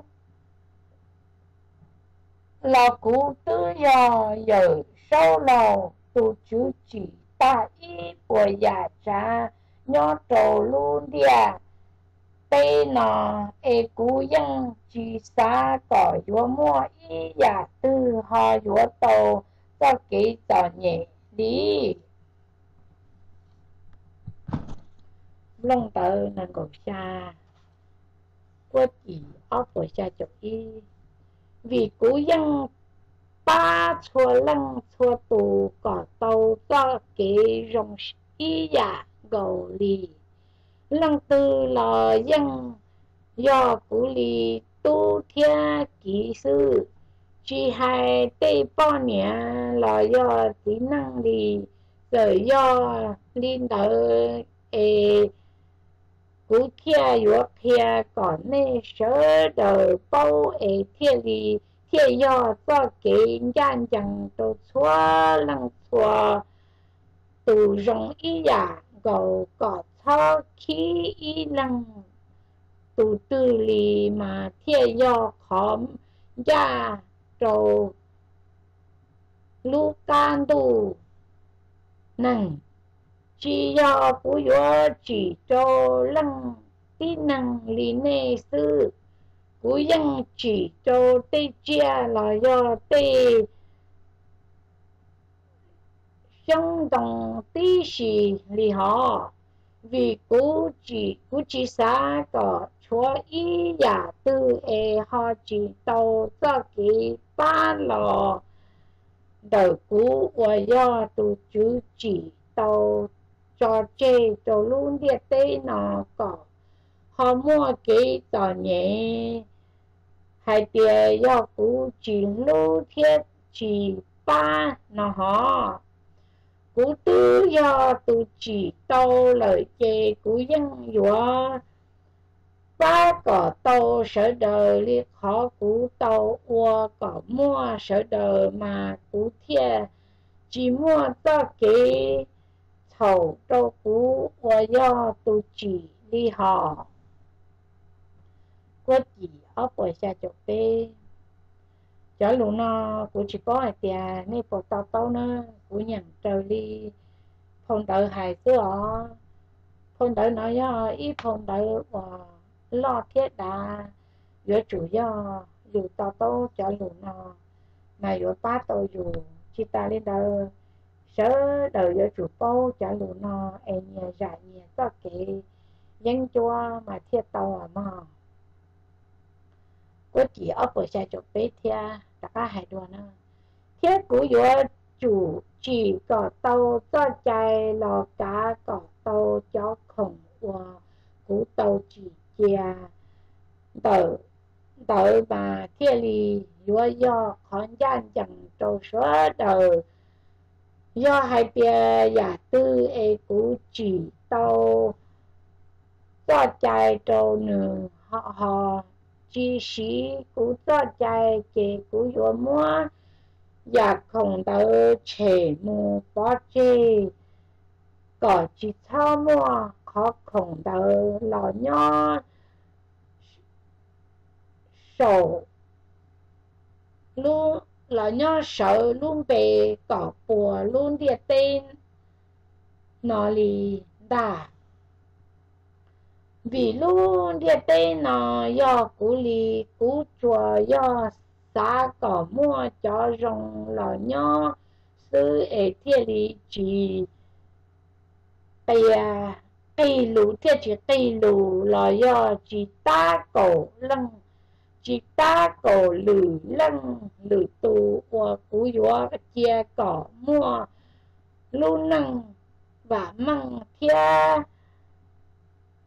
老古都要有收了，都就几大一波呀站，要走路的，对呢，哎古人几三个月末一呀都好月到，这几十年里。long tờ nâng cổ xa quốc chỉ ốc của xa chục y vì cú dân ba chua lăng chua tù có tàu cho kế rong y dạ gầu lì lăng tư lò dân do cú lì tu thiên kỹ sư chỉ hai tây bao nhiêu là do tí năng lì rồi do linh đỡ ê cú kia yếu kia còn nên sợ đời bao ấy thiên lý thiên do cho cái gian chẳng đồ xóa lăng xóa tù rong ý giả gầu có cho khí ý lăng tù tư lý mà thiên do khóm ra đồ lưu can tù nâng chỉ do phú yếu chỉ cho lăng tí năng lý nê sư cú dân chỉ cho tê chia là do tê sống đồng tí xì lì họ vì cú chỉ cú chỉ xa có chúa ý giả tư e họ chỉ tàu cho cái ba lò đời cú và do tụ chú chỉ tàu cho chê cho luôn địa tế nó có họ mua cái tờ nhẹ hai tiền do cú chỉ lưu thiết chỉ ba nó họ cú tư do tụ chỉ tàu lời chê cú dân dùa ba có tàu sở đời liệt khó cú tàu ua có mua sở đời mà cú thiệt chỉ mua cho cái thầu cho cú và do tụ chỉ đi họ có chỉ ở bờ xa chụp bê cho lúc nó cú chỉ có hai tiền nên bộ tàu tàu nó cú nhận trời đi phong đợi hài xưa phong đợi nó do ít phong đợi và lo thiết đã giữa chủ do dù tàu tàu cho lúc nó mà giữa ba tàu dù chỉ ta lên đời sớ đời giữa chủ bao trả lũ nó em nhà giải nhà có cái dân chua mà thiết tàu à mà có chỉ ở bờ xa chụp bê thia tất cả hai đua nữa thiết của giữa chủ chỉ có tàu cho chạy lò cá có tàu cho khổng và của tàu chỉ chia tàu tàu mà thiết lì giữa do khó gian chẳng trâu số đời do hai bia giả tư e cú chỉ tàu cho chạy trâu nữ họ họ chi sĩ cú cho chạy kể cú vô mua giả không tàu chế mù bó chê có chỉ cho mua khó không tàu lò nhó sổ luôn là nhớ sợ luôn về cỏ bùa luôn địa tên nó lì đà vì luôn địa tên nó do cú lì cú chùa do xã cỏ mua cho rồng là nhớ sư ế thiết lì chỉ bìa cây lũ thiết chỉ cây lũ là do chỉ ta cổ lăng chỉ ta cổ lử lăng lử tù của cú yếu chia cỏ mua lưu năng và măng thia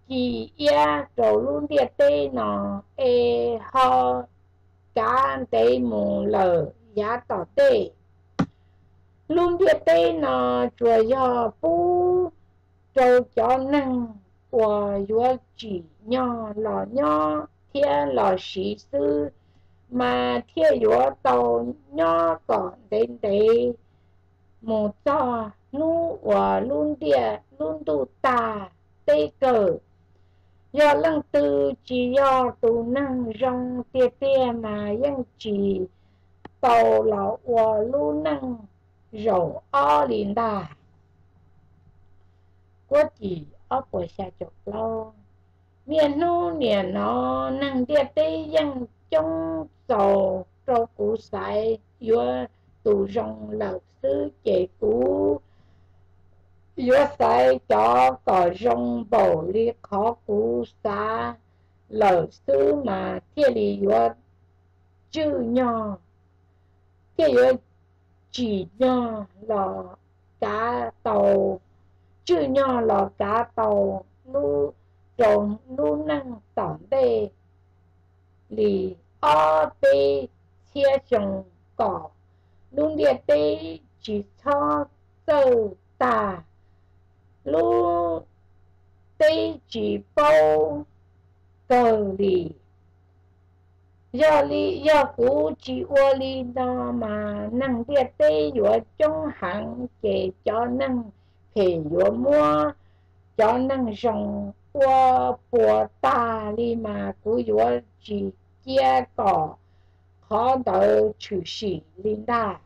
chỉ ya trâu luôn địa tê nó ê ho cá tê mù lờ giá tỏ tê luôn địa tê nó chùa do pu trâu cho năng của vua chỉ nhỏ lò nhỏ thiên lò sĩ sư mà thiên vua tàu nhỏ còn đến đấy một cho nu và luôn địa luôn tu ta tê cờ do lăng tư chỉ do tu năng rong tia tia mà dân chỉ tàu lão và luôn năng rổ o liền đà quốc chỉ ở của xa chục lâu miền nu miền nó năng tia tia dân trong sầu trâu củ sải vừa tu rong lão sư chế cú vừa sai cho có rong bầu li khó cú xa lão sư mà thiết lý vừa chữ nhỏ thiết vừa chỉ nhỏ là cá tàu chữ nhỏ là cá tàu nu trồng nu năng tỏng đê lì o tê chia trồng cỏ luôn địa tê chỉ cho từ tà luôn tê chỉ bao cờ lì do lý do cũ chỉ ô lý đó mà năng địa tê ở trong hàng kể cho năng phải ở mua cho năng rồng qua bùa ta lý mà cũ ở chỉ kia cỏ khó đỡ chủ sĩ linh đa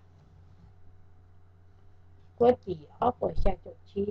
của chỉ ở của xa chỗ chi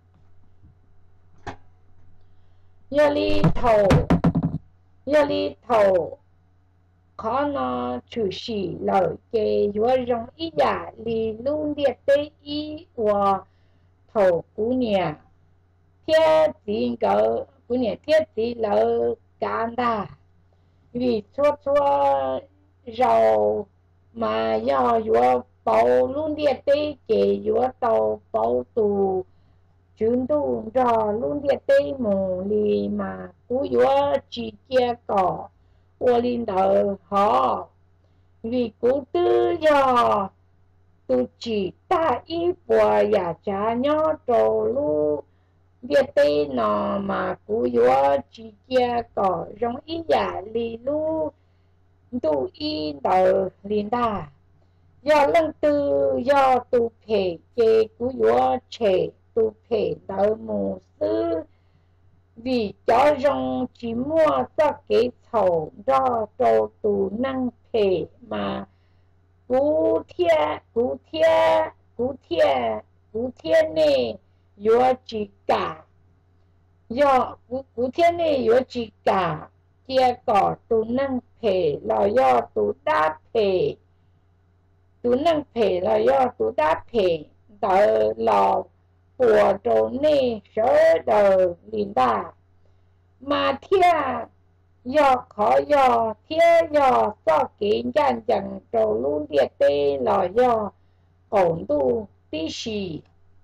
do lý thầu do lý thầu khó nó chủ sĩ lợi kê vừa rong ý giả lý luôn liệt tế ý của thầu cú nhà thiết tín cỡ cú nhà thiết tí lợi cán đà vì chua chua rau mà do vừa bầu luôn liệt tế kê vừa tàu bầu tù chúng tu rõ luôn địa tây mù lì mà cú vừa chỉ kia cỏ ô linh thờ họ vì cú tư do tu chỉ ta ý bùa giả trả nhỏ trồ lu địa tây nọ mà cú vừa chỉ kia cỏ giống ý giả lì lu tu ý thờ linh đà do lăng tư do tu thể kê cú vừa trẻ tu thể đỡ mù sư vì cho rong chỉ mua cho cái thầu do trâu tu năng thể mà cú thiên cú thiên cú thiên cú thiên này vừa chỉ cả do cú cú thiên này vừa chỉ cả kia cỏ tu năng thể là do tu đa thể tu năng thể là do tu đa thể đỡ lò của trâu nê sở đời linh đà mà thiên do khó do thiên do do kiến gian chẳng trâu luôn địa tê là do cổng tu tí xì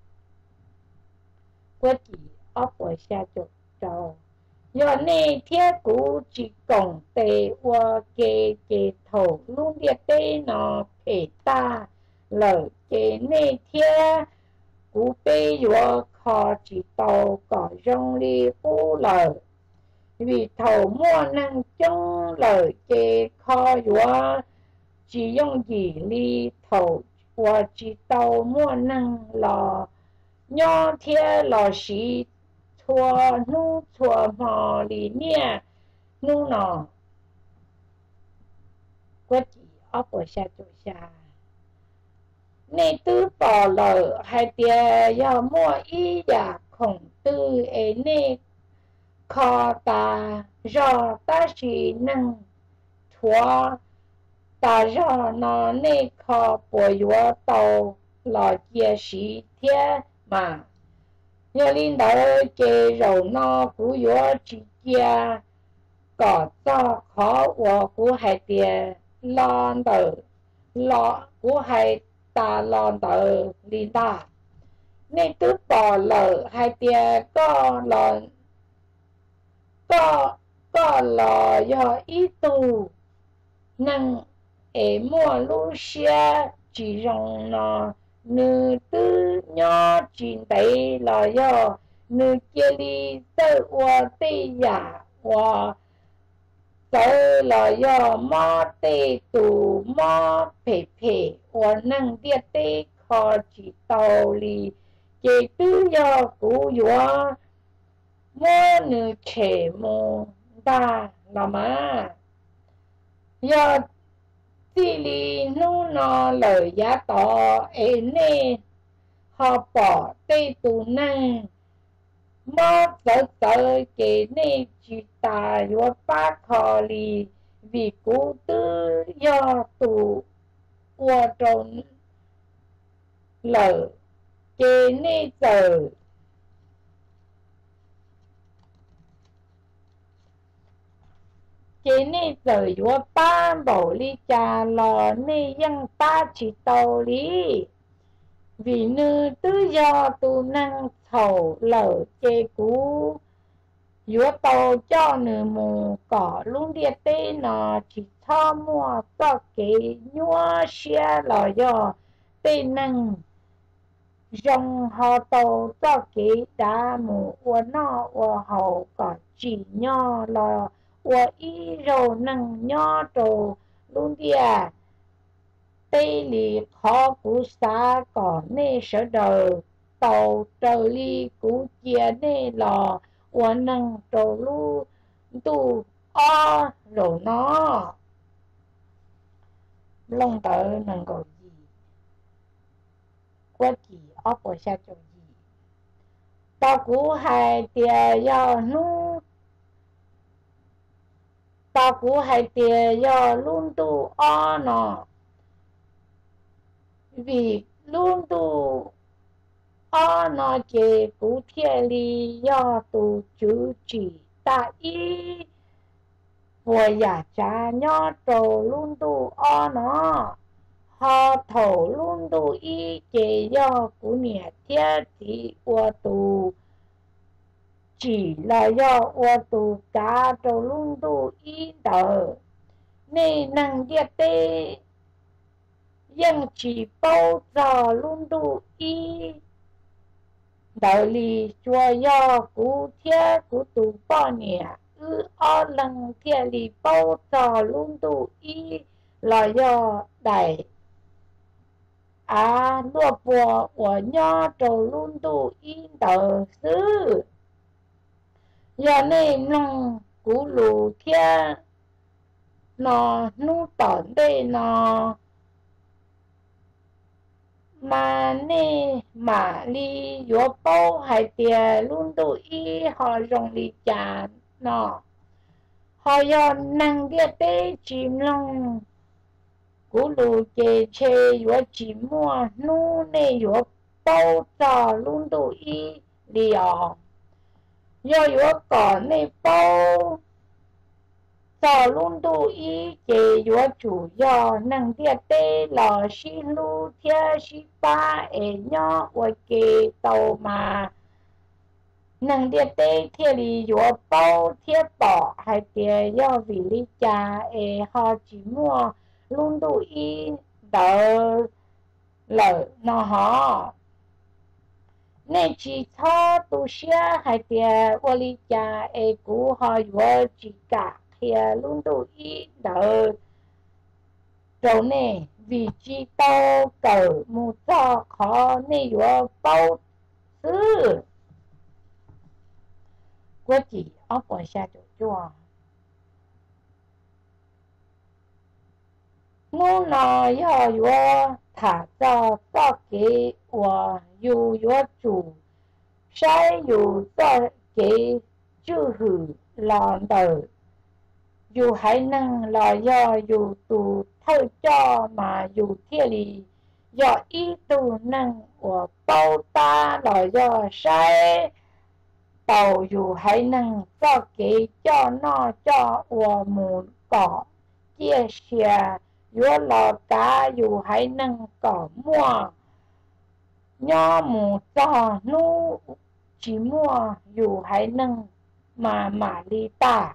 của chỉ ốc ở xa chục trâu do nê thiên cú chỉ cổng tê qua kê kê thổ luôn địa tê nó phê ta lời kê nê thiên cú bê vừa khó chỉ tàu có rong li phú lời vì thầu mua năng trong lời kê khó vừa chỉ dùng gì li thầu và chỉ tàu mua năng lò nhỏ thiên lò xí chua nu chua mò li nè nu nọ quét chỉ ốc ở xa chỗ xa nên tư bỏ lỡ hai tia do mua ý giả khổng tư ấy nê khó ta do ta chỉ năng thua ta do nó nê khó bồi vô tàu lò chia sĩ thế mà nhờ linh đó kê rầu nó cú vô chỉ kia có cho khó của cú hai tia lon tờ lọ cú hai ta lon tờ linh ta nên tức bỏ lỡ hai tia có lon có có là do ý tu năng ở mua lu xe chỉ rằng là nữ tư nhỏ chuyện đấy là do nữ kia đi tới qua tây giả qua tới là do mà tây tu mà phê phê qua năng địa tây khó chỉ tàu li chỉ tư do cú yo mỗi nữ trẻ mô đa là mà do tỷ lệ nu nó lời giá tỏ ấy nè họ bỏ tây tu năng mà sợ sợ cái nè chỉ ta yo ba khó li vì cú tư do tu qua trong lời cái nè giờ chế này giờ yo ba bảo lý cha lò này yang ba chỉ tàu lý vì nữ tự do tu năng thầu lở chế cú yo tàu cho nữ mù cỏ luôn địa tê nó chỉ cho mua cho cái nhua xe lò yo tê năng dòng họ tàu cho cái đá mù của nó của hậu có chỉ nho lò我一肉能鸟着路的，地里考古啥个那时候到这里古街那了，我能走路都啊肉呢，弄到能够gì，国际阿伯下就gì，到古海的要弄。ta cũng hay tiền do luôn tu o nó vì luôn tu o nó chỉ cụ thể lý do tu chủ chỉ ta ý vừa giả trả nhỏ trâu luôn tu o nó họ thổ luôn tu ý chỉ do cụ nhẹ thiết thì của tu chỉ là do ô tô cá trâu luôn tu ý tờ nên năng địa tê nhưng chỉ bao giờ luôn tu ý đạo lý cho do cụ thiết cụ tu bao nhiêu ư ở lần thiết lý bao giờ luôn tu ý là do đại à lúa bò của nhỏ trâu luôn tu ý tờ sư giờ này nông cú lù kia nó nu tỏn đây nó mà nè mà li yo bao hay tiền luôn tu y họ dùng li trả nó họ giờ năng địa tê chìm lòng cú lù chê chê yo chỉ mua nu nè yo bao cho luôn tu y liò do yo có này bao cho luôn tu ý chế yo chủ do năng địa tê lò xin lu thia si ba e nhỏ wa kê tàu mà năng địa tê thia li yo bao thia bỏ hay thia do vì lý cha e họ chỉ mua luôn tu ý đỡ lỡ nó họ nên chỉ cho tu sửa hay tiền quản lý cha ấy cũng họ vừa chỉ cả thì luôn tu ý đỡ rồi nè vì chỉ tao cầu một cho khó nên vừa bao thứ của chị ở ngoài xa chỗ chùa ngô nó要我他照照给我有我主，谁有照给就是浪的，有还能了要有度透照嘛有贴里，要一度能我包搭了要谁，到有还能照给叫那叫我们搞这些。yo lo cá dù hãy nâng cỏ mua nho mù cho nu chỉ mua dù hãy nâng mà mà li ta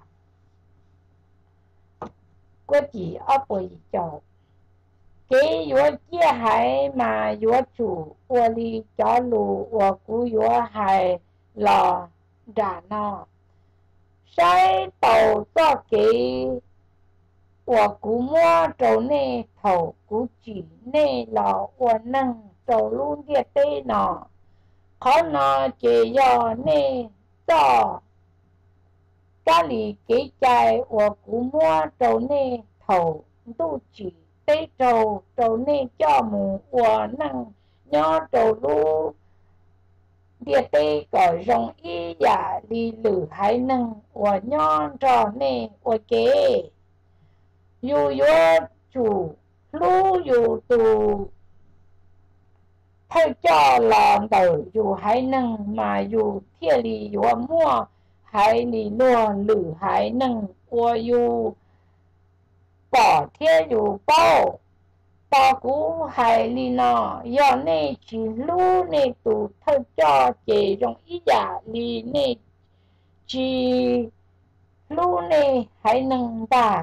quốc chỉ ở bồi chỗ cái yếu chia hai mà yếu chủ của li cho lù của cú yếu hai là đà nó sai tàu cho cái của cú mua trâu nè thầu cú chỉ nè là của năng trâu luôn địa tê nó khó nó chỉ do nè cho cái lì cái trái của cú mua trâu nè thầu tu chỉ tê trâu trâu nè cho mù của năng nhỏ trâu lu địa tê có rong y giả đi lử hai năng của nhỏ trò nè của kế dù yếu chủ lưu dù tù thay cho lòng đời dù hai năng mà dù thiết lý yếu mua hai lý luôn lử hai năng của dù bỏ thiết dù bao ta cú hai lý nọ do nê chỉ lưu nê tù thay cho chế trong ý giả lý nê chỉ lưu nê hai năng ta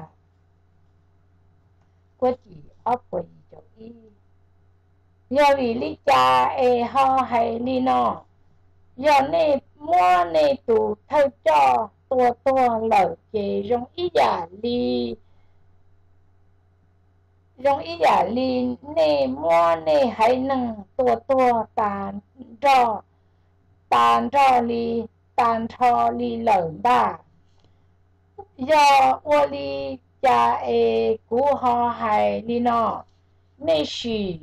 quốc chỉ ấp quỳ chỗ y do vì lý cha e ho hay lý nọ do nê mua nê tù thay cho tua tua lỡ chế trong ý giả lý trong ý giả lý nê mua nê hay nâng tua tua tàn cho tàn cho lý tàn cho lý lỡ ba do ô lý cha e cú ho hay lý nọ nê xì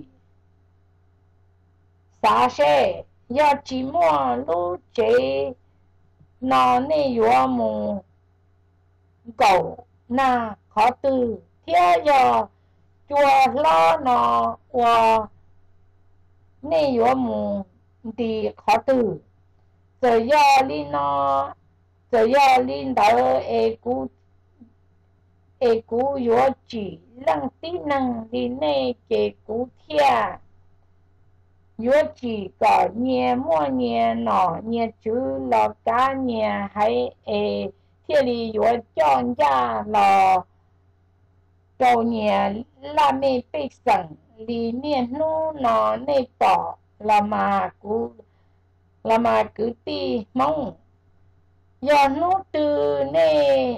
xá xê do chỉ mua lưu chế nó nê yếu mù cầu na khó tư thiết do chùa lo nó của nê yếu mù thì khó tư giờ do lý nó giờ do lý đỡ e cú e cú yếu chỉ lăng tí năng lý nê kế cú thia yếu chỉ có nhẹ mua nhẹ nọ nhẹ chữ lò cá nhẹ hay e thiết lý yếu chọn ra lò trâu nhẹ là mê bê sẵn lý nè nụ nọ nê bỏ là mà cú là mà cứ ti mong do nụ từ nê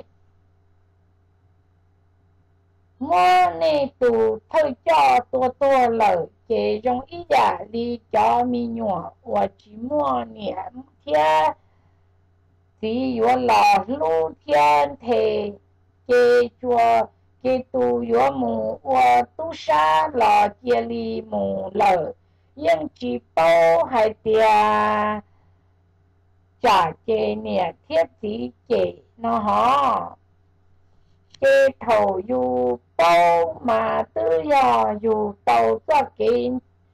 mua nê tù thay cho tua tua lỡ chế trong ý giả lý cho mi nhỏ và chỉ mua nè thiết thì yếu là lưu thiên thề chế chùa chế tù yếu mù và tu sa là chế lý mù lỡ nhưng chỉ bao hai tia trả chế nè thiết gì chế nó hó chế thầu dù bao mà tư do dù tàu cho cái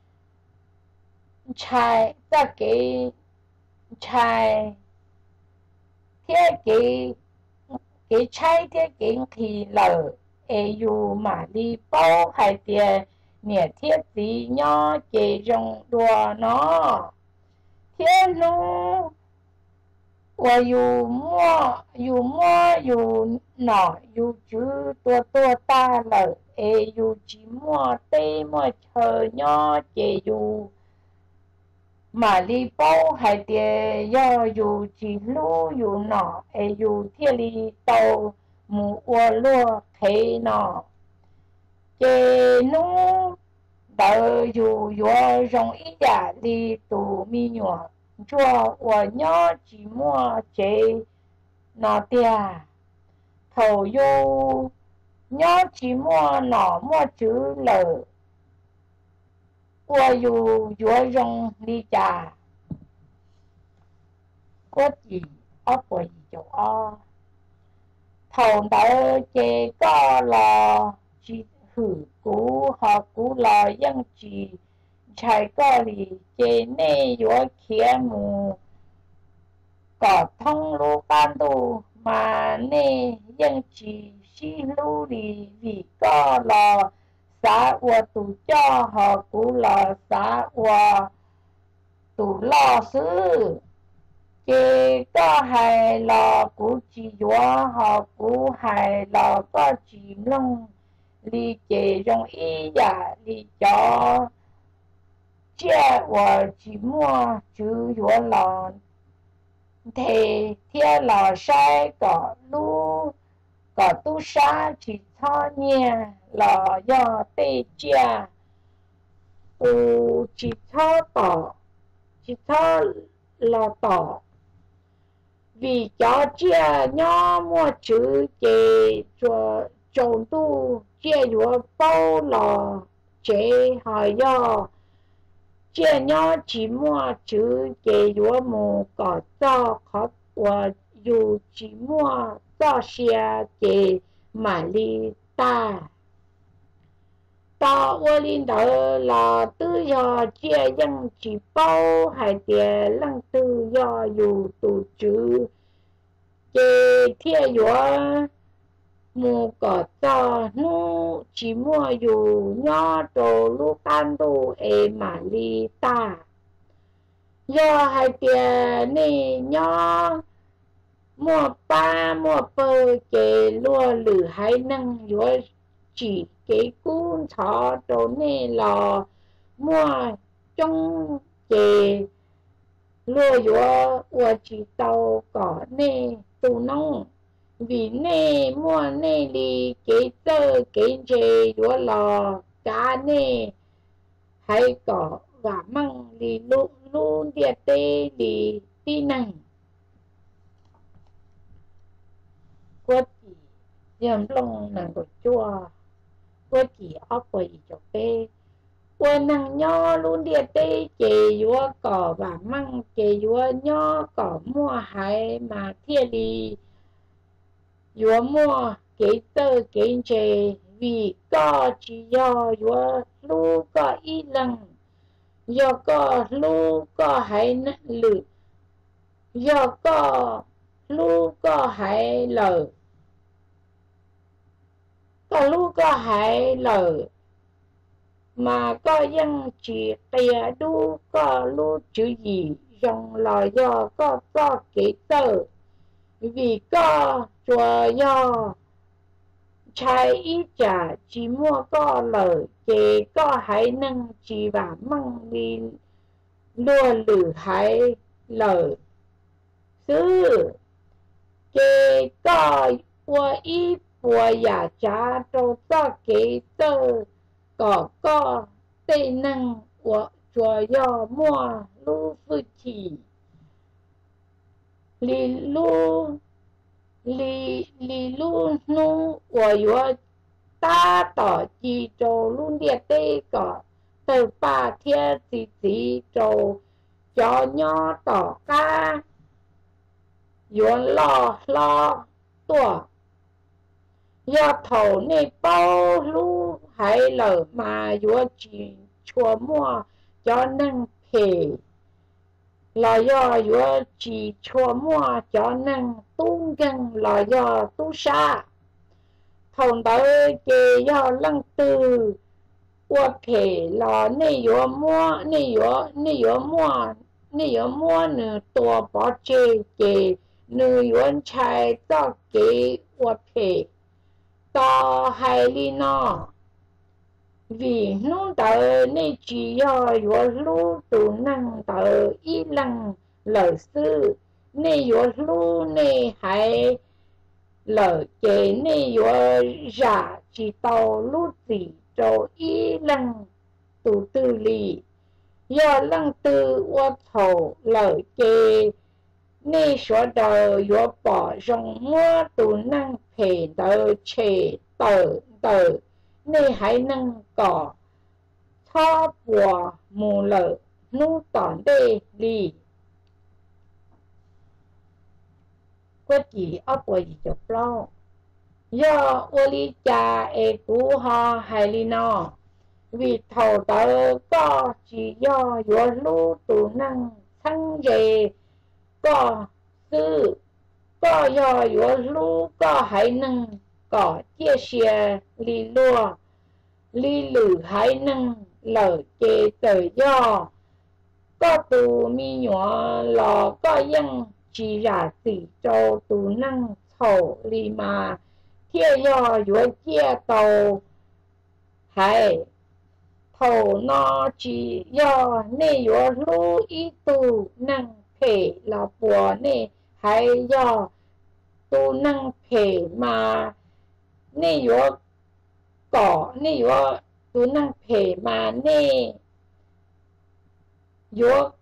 chai cho cái chai thiết cái cái chai thiết cái thì lỡ e dù mà đi bao hai tiền nè thiết gì nhỏ chế trong đùa nó thiết nu và dù mua dù mua dù nọ dù chứ tua tua ta lỡ e dù chỉ mua tê mua chờ nhỏ chế dù mà đi bao hai tiền do dù chỉ lưu dù nọ e dù thiết lý tàu mù ua lua thế nọ chế nu đỡ dù dù rong ý giả đi tù mi nhỏ chùa và nhỏ chỉ mua chế nọ tia thầu dù nhỏ chỉ mua nọ mua chữ lờ và dù dù rong đi chà có gì ấp và gì chỗ o thầu đỡ chế có lò chỉ hử cú họ cú lò dân chỉ chạy có lì chế nê yếu khía mù có thông lưu ban đô mà nê dân chỉ xí lưu lì vì có lò xã và tù cho họ cú lò xã và tù lò sư chỉ có hay là cú chỉ gió họ cú hay là có chỉ lông li chỉ trong ý giả li cho chia và chỉ mua chữ gió là thì thiên là sai có lu có tu sa chỉ cho nhẹ là do tê chia tu chỉ cho tỏ chỉ cho là tỏ vì cho chia nhỏ mua chữ chế cho trồng tu chia vừa bao là chế hỏi do chia nhỏ chỉ mua chữ chế vừa một có cho khó và dù chỉ mua cho xe chế mà đi ta ta vô linh đỡ là tự do chia dân chỉ bao hay tiền lăng tự do dù tổ chữ chế thiên yếu mù có cho nu chỉ mua dù nhỏ đồ lúc can đồ ê mà đi ta do hay tiền này nhỏ mua ba mua bơ chế lúa lử hay năng yếu chỉ cái cuốn thọ đồ này là mua trong chế lúa yếu và chỉ tàu có này tù nông vì này mua này đi cái tơ cái chế yếu là cá này hay có và măng đi luôn luôn địa tê đi đi năng quất chỉ dầm lông nàng của chua quất chỉ ốc quỷ cho bê quên năng nho luôn địa tê chê vua cỏ và măng chê vua nho cỏ mua hại mà thiên đi vua mua cái tơ cái chê vì có chỉ do vua lu có ý lăng do có lu có hại lử do có lu có hại lờ có lu có hại lờ mà có dân chỉ tia đu có lu chữ gì dòng là do có có cái tờ vì có chùa do trái ý trả chỉ mua có lời chỉ có hãy nâng chỉ và măng đi lùa lử hãy lời sư chỉ có của ý của giả trả cho cho cái tờ có có tây năng của chùa do mua lu phu chỉ li lu li li lu nu của yếu ta tỏ chỉ cho luôn địa tây có từ ba thiên chỉ chỉ cho cho nhỏ tỏ ca yếu lo lo tuổi do thầu này bao lu hay lỡ mà yếu chỉ chùa mua cho năng phê là do yếu chỉ chùa mua cho năng tung gần là do tu sa thầu tới kê do lăng tư qua phê là này yếu mua này yếu này yếu mua này yếu mua nửa tổ bỏ chê kê nửa yếu chạy cho kê qua phê to hay li no vì nó tờ này chỉ do yếu lu tù năng tờ ý lăng lời sư này yếu lu này hay lời chế này yếu giả chỉ tàu lu gì cho ý lăng tù tư lì do lăng tư qua thầu lời chế này số đời yếu bỏ rong mua tù năng phê tờ chế tờ tờ này hãy nâng cỏ cho bùa mù lợ nu tỏn đê lì quất chỉ ốc quỷ chụp lo do ô lý cha ê cú ho hay li no vì thầu tớ có chỉ do yếu lưu tù năng thăng dề có sư có do yếu lưu có hãy nâng có chia sẻ li lùa li lử hãy nâng lở chê tự do có tu mi nhỏ lò có yên chỉ ra tỷ châu tu năng thổ lì mà thiên yo yuo chia tàu hay thổ nó chỉ yo nê yuo lu y tu năng thể là bùa nê hay yo tu năng thể mà nê yuo cỏ nê yuo tu năng thể mà nê yuo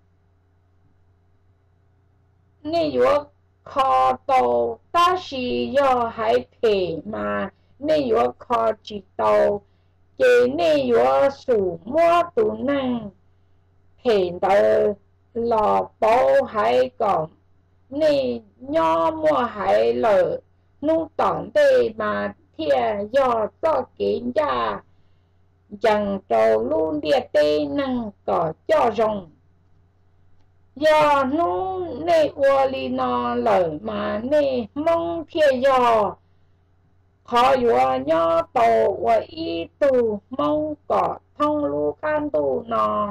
nê yuo khó tàu ta chỉ yo hay thể mà nê yuo khó chỉ tàu cái nê yuo sủ mua tu năng thể tàu lò bao hay còn nê nhỏ mua hay lợ nu tỏng tê mà thiệt do cho kiến ra chẳng trâu luôn địa tê năng có cho rồng do nu nê ua li nó lợ mà nê mong thiệt do khó yuo nhỏ tổ và y tu mong có thông lu can tu nó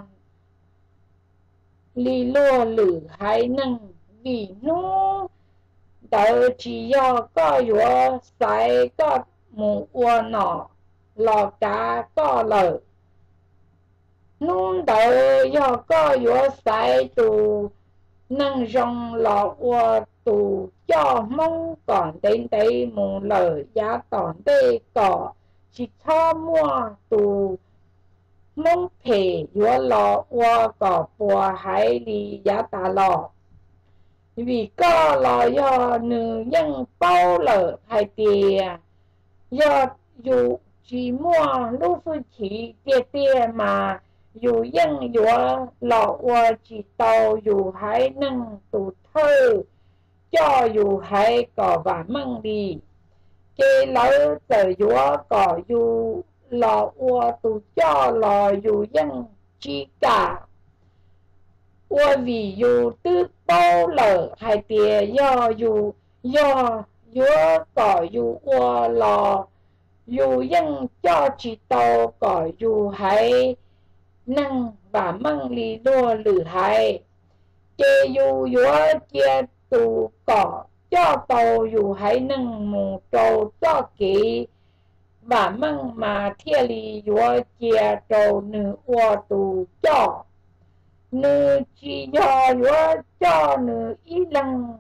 li lua lử hay năng vì nó đỡ chỉ do có yuo sai có mù ua nọ lò cá có lợ nung đỡ do có yuo sai tu năng rong lò ua tu cho mong còn đến đây mù lợ giá tòn tê cỏ chỉ cho mua tu mong thể yuo lò ua cỏ bùa hay li giá tà lò vì có là do nữ nhân bao lợ hay tìa do dù chỉ mua lúc phu chỉ tìa tìa mà dù dân dù lọ và chỉ tàu dù hãy nâng tụ thơ cho dù hãy có và măng đi kê lỡ tờ dù có dù lọ và tụ cho lọ dù dân chỉ cả và vì dù tư bao lợ hay tìa do dù do dù có dù và lò dù dân cho chỉ tàu có dù hay năng và măng lì đua lử hay chê dù dù chia tù có cho tàu dù hay năng mù trâu cho kỹ và măng mà thiên lì dù chia trâu nữ ua tù cho nữ chỉ do dù cho nữ ý lăng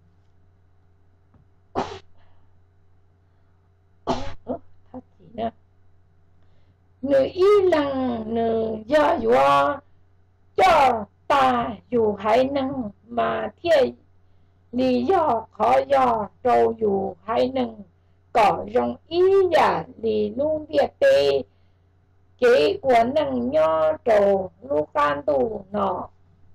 thật gì nữa nữ ý lăng nữ do dù cho ta dù hãy năng mà thiên lý do khó do trâu dù hãy năng có rong ý giả lý luôn biệt tê kế của năng nho trâu lúc can tù nọ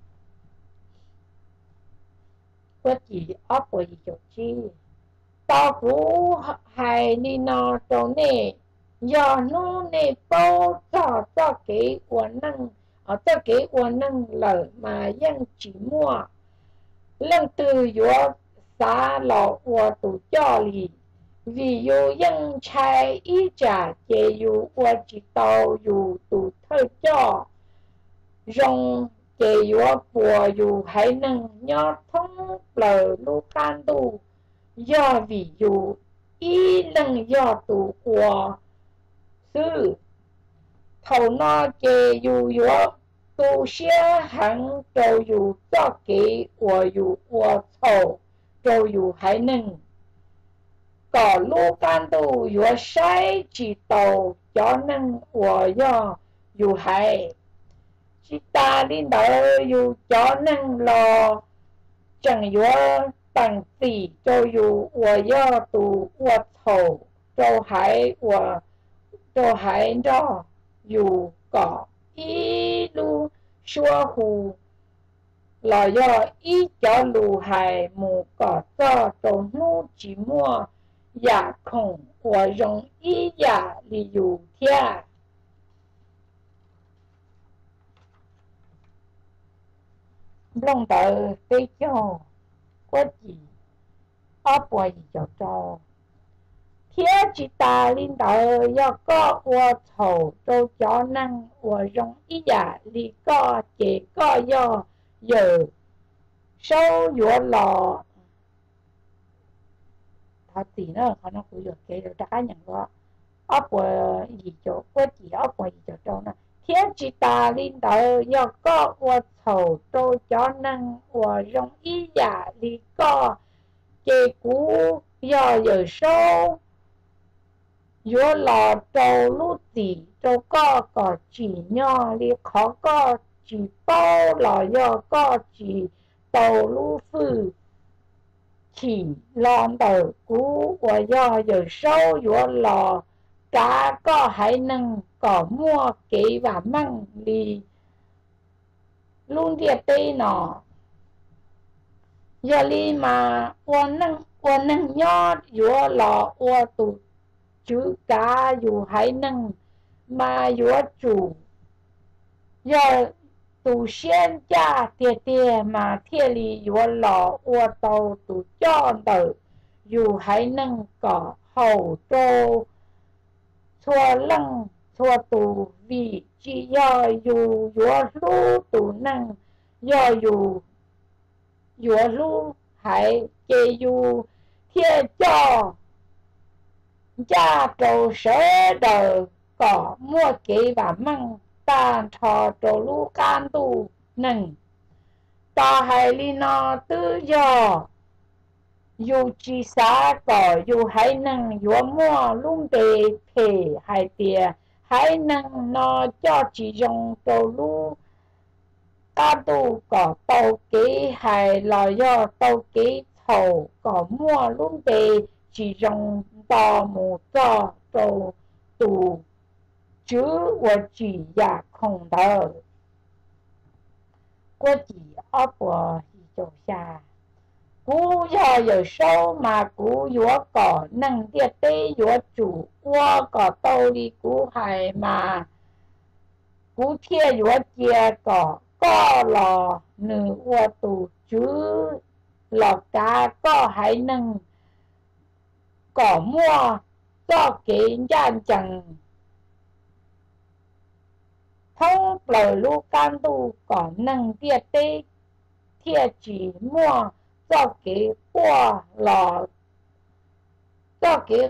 có chỉ ốc của gì chỗ chi tao cú hay đi nọ trâu nè do nó nè bao cho cho kế của năng ở cho kế của năng lợi mà dân chỉ mua lần từ giữa xa lọ của tụ cho lì vì dù dân trai ý trả chế dù của chỉ tàu dù tụ thơ cho rong chế dù của dù hãy nâng nhó thông lờ lưu can tụ do vì dù ý nâng do tụ của sư thầu nó chế dù dù tu xia hẳn trâu dù cho kỹ của dù của thầu trâu dù hãy nâng có lưu can tu dù sai chỉ tàu cho nâng của do dù hãy chỉ ta đi đỡ dù cho nâng lò chẳng dù bằng tỷ trâu dù của do tu của thầu trâu hãy của trâu hãy do dù có ý lu xua hù là do ý cho lù hài mù có cho trâu nu chỉ mua giả khổng của rong ý giả lì dù thia long tờ tê cho có gì áp quay cho cho 天之大领导要搞我丑州教能我容易呀，你搞这个要有收入了。他自呢可能會有幾多大人個，阿婆二做嗰時阿婆二做做呢，天之大領導要搞我丑州教能我容易呀，你搞這股要有收。如là trâu lú tì trâu có có chỉ nhỏ li khó có chỉ bao là do có chỉ tàu lú phư chỉ làm đầu cú và do giờ sâu如là cá có hay năng có mua kế và măng li luôn địa tây nọ giờ li mà quan năng quan năng nhỏ如là quan tụ chứ cá dù hay năng mà dù chủ giờ tụ xuyên cha tiệt tiệt mà thiệt lý dù lọ ua tàu tụ cho tử dù hay năng có hậu trô xua lăng xua tụ vì chỉ do dù dù lũ tụ năng do dù dù lũ hay kê dù thiệt cho cha trâu sở đời có mua kế và măng ta thọ trâu lũ can tu nâng ta hay li nó tự do dù chỉ xa có dù hay nâng dù mua luôn bề thể hay tìa hay nâng nó cho chỉ dùng trâu lũ can tu có tàu kế hay là do tàu kế thầu có mua luôn bề chỉ dùng tò mù cho trâu tù chứ我只呀空的我只阿婆一走下古要有收嘛古有个能的得有主我个道理古还嘛古天有结个个了女我都chứ lọ cá có hay nâng có mua cho cái gian chẳng thông lời lưu can tu có nâng tiết tế thiệt chỉ mua cho cái qua lò cho cái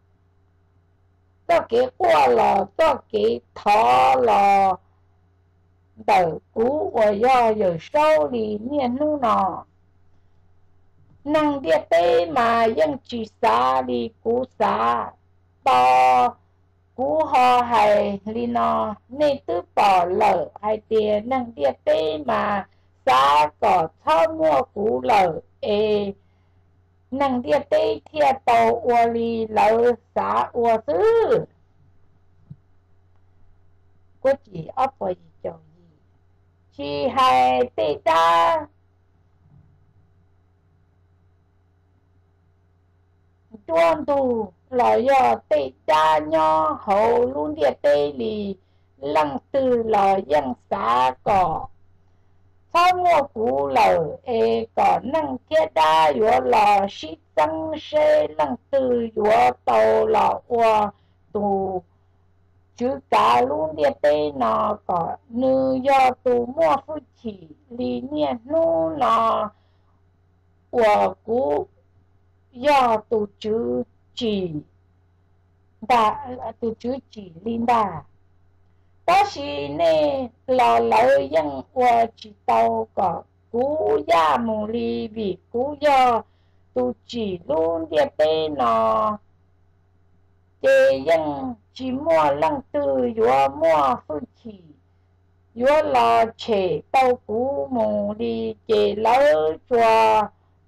cho cái qua lò cho cái thọ lò đời cũ của do giờ sau thì nhiên nu nọ năng địa tế mà dân chỉ xa đi cú xa to cú ho hay li no nên tư bỏ lỡ hay tiền năng địa tế mà xa có cho mua cú lỡ ê năng địa tế thiệt tàu ua li lỡ xa ua tư có chỉ ấp vào gì chỗ gì chỉ hay tế ta tuân tu là do tây cha nho hậu luôn địa tây lì lăng từ là dân xã cỏ sau mua cũ lờ ê có năng kia đa yếu là sĩ tăng xe lăng từ yếu tàu là ua tù chứ cả luôn địa tây nó có nữ do tù mua phu chỉ lì nhiên nu nó ua cũ do tổ chức chỉ đã tổ chức chỉ linh đà đó là nên là lợi dân của chỉ tàu có cú gia mù li vì cú do tổ chỉ luôn địa tê nó để dân chỉ mua lăng tư vừa mua phương chỉ vừa là chế tàu cú mù li chế lợi cho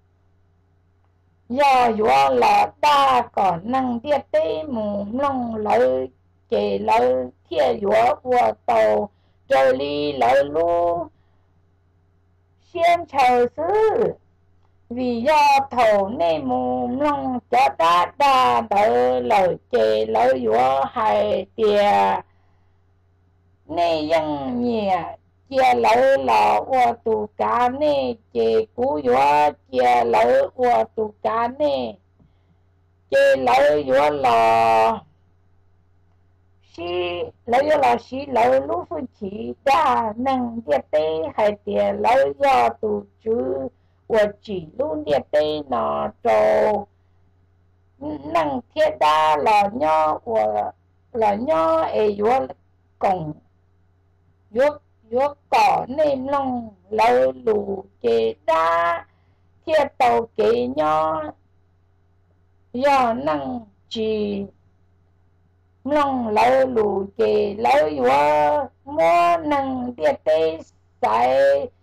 do yếu là ta có năng địa tế mù nông lợi chế lợi thiệt yếu của tàu trời lý lợi lưu xiên chờ sư vì do thầu nên mù nông cho ta đa đợi lợi chế lợi yếu hay tiệt nên dân nhẹ chia lợi là ua tù cá nê chế cú yếu chia lợi ua tù cá nê chế lợi yếu là xí lợi yếu là xí lợi lúc phụ chỉ đa năng địa tế hay địa lợi yếu tụ chú và chỉ luôn địa tế nó trồ năng thiết đa là nho và là nho ấy yếu cộng yếu yếu có nên lòng lợi lù chế đa thiết tàu kế nho do năng chỉ lòng lợi lù chế lợi yếu mua năng địa tế sai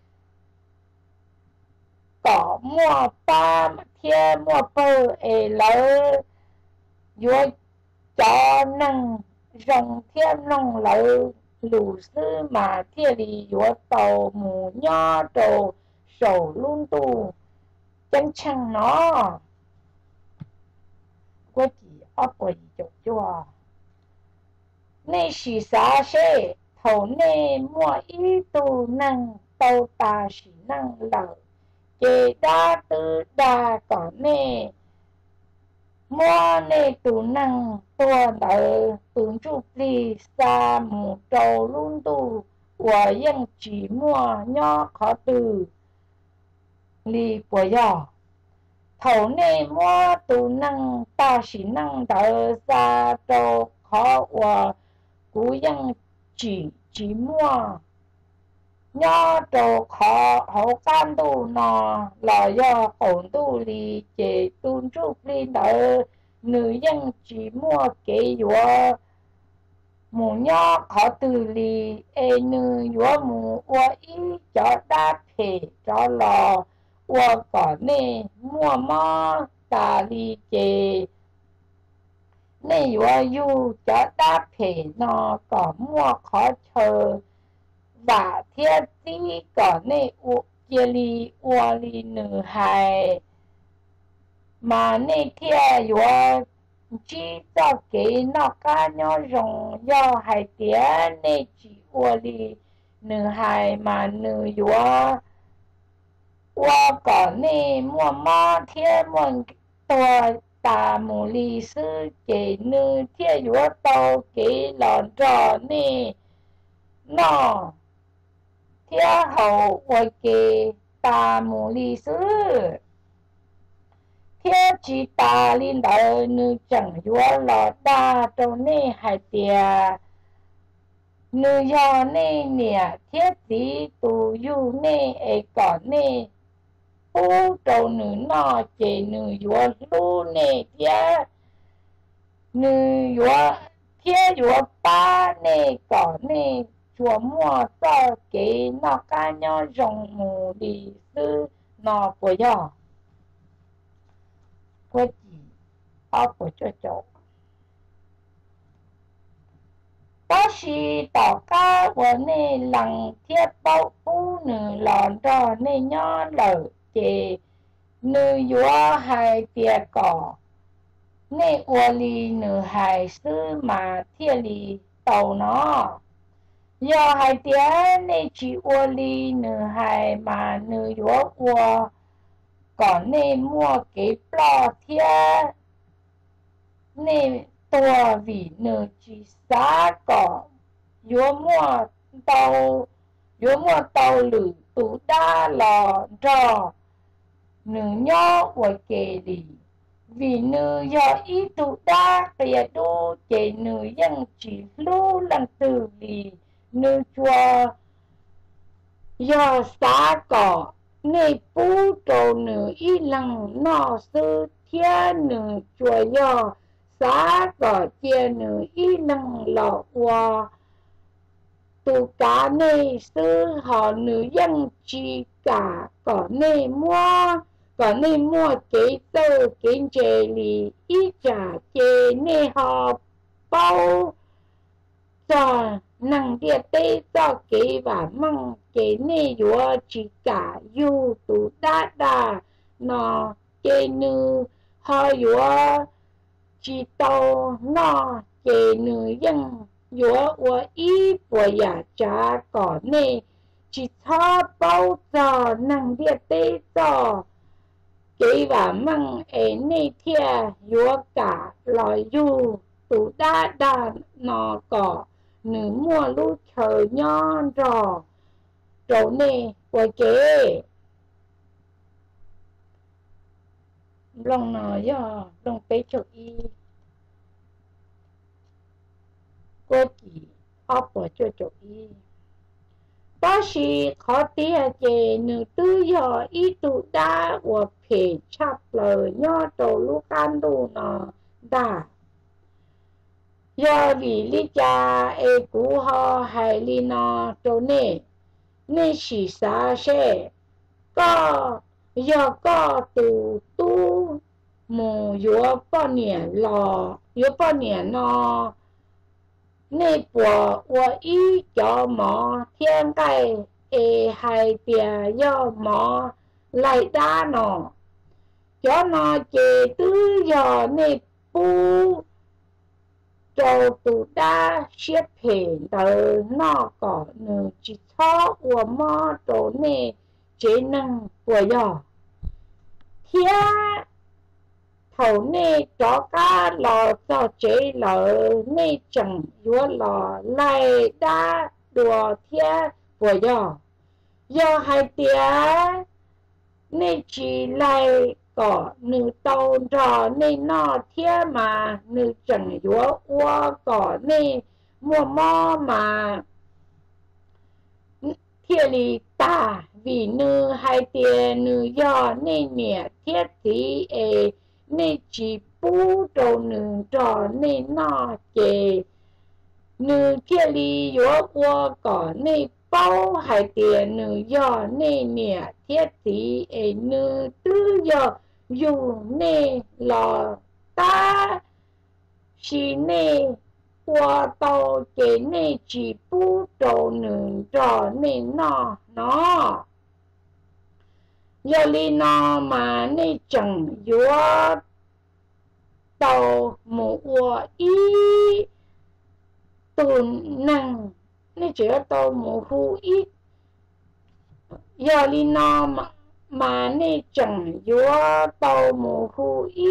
có mua ba thiên mua bơ ấy lợi yếu cho năng rong thiên lòng lợi lù sư mà thiên lý yếu tàu mù nho đồ sổ luôn tù chân chăng nó có chỉ ấp quỷ chụp chua nên xì xá xê thầu nê mua ý tù năng tàu tà xì năng lợi chế đa tư đa có nê mua nê tù năng tua lợi tướng chụp đi xa mù trâu luôn tù của dân chỉ mua nho khó từ lì của giò thầu nê mua tù năng ta xí năng đỡ xa trâu khó của cú dân chỉ chỉ mua nho trâu khó hậu can tù nò lò do ổn tù lì chế tùn trúc lì đỡ nữ dân chỉ mua kế yếu mù nho khó từ lì ê nữ yếu mù ua ý cho đá phê cho lò ua có nê mua mò tà lì chế nê yếu yu cho đá phê nó có mua khó chờ và thiết tí có nê ua kia lì ua lì nữ hài mà nê kia yếu chỉ cho cái nó cá nhỏ rồng do hai tiếng nê chỉ ua lì nữ hài mà nữ yếu ua có nê mua mò thiết mua tòa tà mù lì sư chế nữ thiết yếu tàu cái lòn trò nê nó thiết hậu ua cái tà mù lì sư thiết chỉ ta linh đạo nữ chẳng yếu lọ đa trâu nê hai tìa nữ do nê nè thiết tí tù yu nê ê có nê u trâu nữ nọ chế nữ yếu lưu nê tìa nữ yếu thiết yếu ba nê có nê chùa mua cho cái nọ cá nhỏ rồng mù đi sư nọ của gió có chỉ áp của cho cháu bác sĩ tỏ ca của nê lăng thiết bao u nữ lòn trò nê nhỏ lở chế nữ yếu hai tìa cỏ nê ua lì nữ hai sư mà thiên lì tàu nó do hai tìa nê chỉ ua lì nữ hai mà nữ yếu ua có nê mua cái plò thiết nê tua vì nữ chỉ xá có yếu mua tàu yếu mua tàu lử tủ đa lò trò nữ nhỏ của kê lì vì nữ do ý tủ đa kìa đô chế nữ dân chỉ lưu lần từ lì nữ chùa do xá có nê bú trồ nữ y lăng nọ sư thiên nữ chùa do xá có chia nữ y lăng lọ qua tù cá nê sư họ nữ dân chỉ cả có nê mua có nê mua kế tơ kế chê lì y trả chê nê họ bao cho năng địa tê cho kế và măng kế nê yếu chỉ cả yu tù đá đá nó kế nữ họ yếu chỉ tàu nó kế nữ dân yếu yếu ý của giả trả có nê chỉ cho bao giờ năng địa tê cho kỹ và măng ấy nê thia yếu cả lòi du tụ đa đa nò cỏ nữ mua lũ chờ nhon rò trổ nê quay kế lòng nò do lòng tế cho y cô chỉ ốp vào cho cho y bác sĩ khó tia chê nữ tư do y tụ đa của phê chắp lời nhó trổ lũ can đu nò đà do vì lý cha ê cú ho hay lý nò trổ nê nê xì xa xê có do có tù tu mù yếu bó niệm lò yếu bó niệm nò nê bùa wo ý cho mò thiên cây ê hay tìa do mò lại đá nò cho nó chê tứ do nê bù trâu tù đá xếp hình tờ nó có nữ chỉ thó của mò trâu nê chế năng của do thiên thầu nê cho cá lò cho chế lò nê chẳng yếu lò lại đá đùa thiên của do do hai tía nê chỉ lại có nữ tàu trò nê nọ thiên mà nữ chẳng yếu ua có nê mua mò mà thiên lý ta vì nữ hai tía nữ do nê nhẹ thiết tí ê nê chỉ bú trâu nữ trò nê nọ chê nữ thiên lý yếu ua có nê bao hai tía nữ do nê nhẹ thiết tí ê nữ tư do dù nê lò ta xì nê qua tàu chế nê chỉ bú trâu nữ trò nê nọ nó do lý nọ mà nê chẳng yếu tàu mù ua ý tù năng nê chỉ tàu mù hù ý do lý nọ mà mà nê chẳng yếu tàu mù hù ý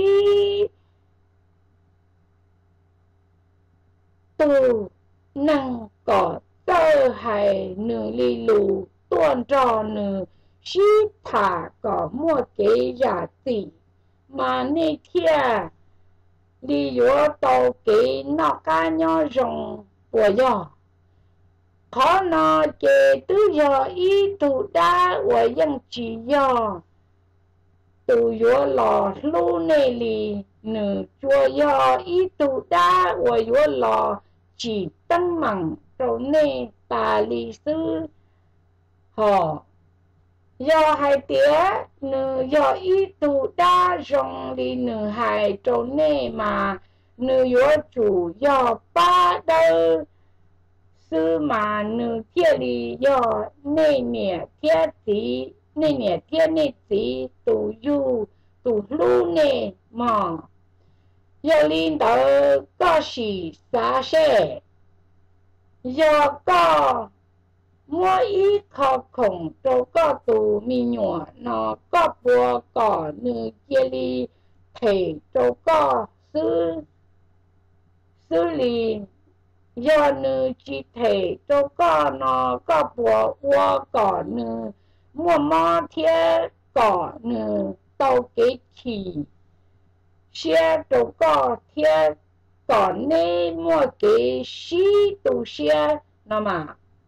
tù năng có tơ hay nữ lý lù tuôn trò nữ xí thả có mua kế giả tỷ mà nê thia lý yếu tàu kế nọ ca nhỏ rồng của do khó nọ chế tư do ý tù đá của dân chỉ do tù yếu lò lưu nê lì nữ chua do ý tù đá của yếu lò chỉ tăng mẳng trâu nê tà lì sư họ do hai tía nữ do ý tù đa rong lì nữ hai trâu nê mà nữ yếu chủ do ba đơ sư mà nữ thiết lì do nê nhẹ thiết tí nê nhẹ thiết nê tí tù yu tù lưu nê mò do linh tờ có xì xa xê do có mua ý khó khổng trâu có tù mi nhỏ nó có bùa có nữ kia li thể trâu có sư sư lì do nữ chỉ thể trâu có nó có bùa ua có nữ mua mò thiết có nữ tàu kế chỉ xe trâu có thiết có nê mua kế xí tù xe nó mà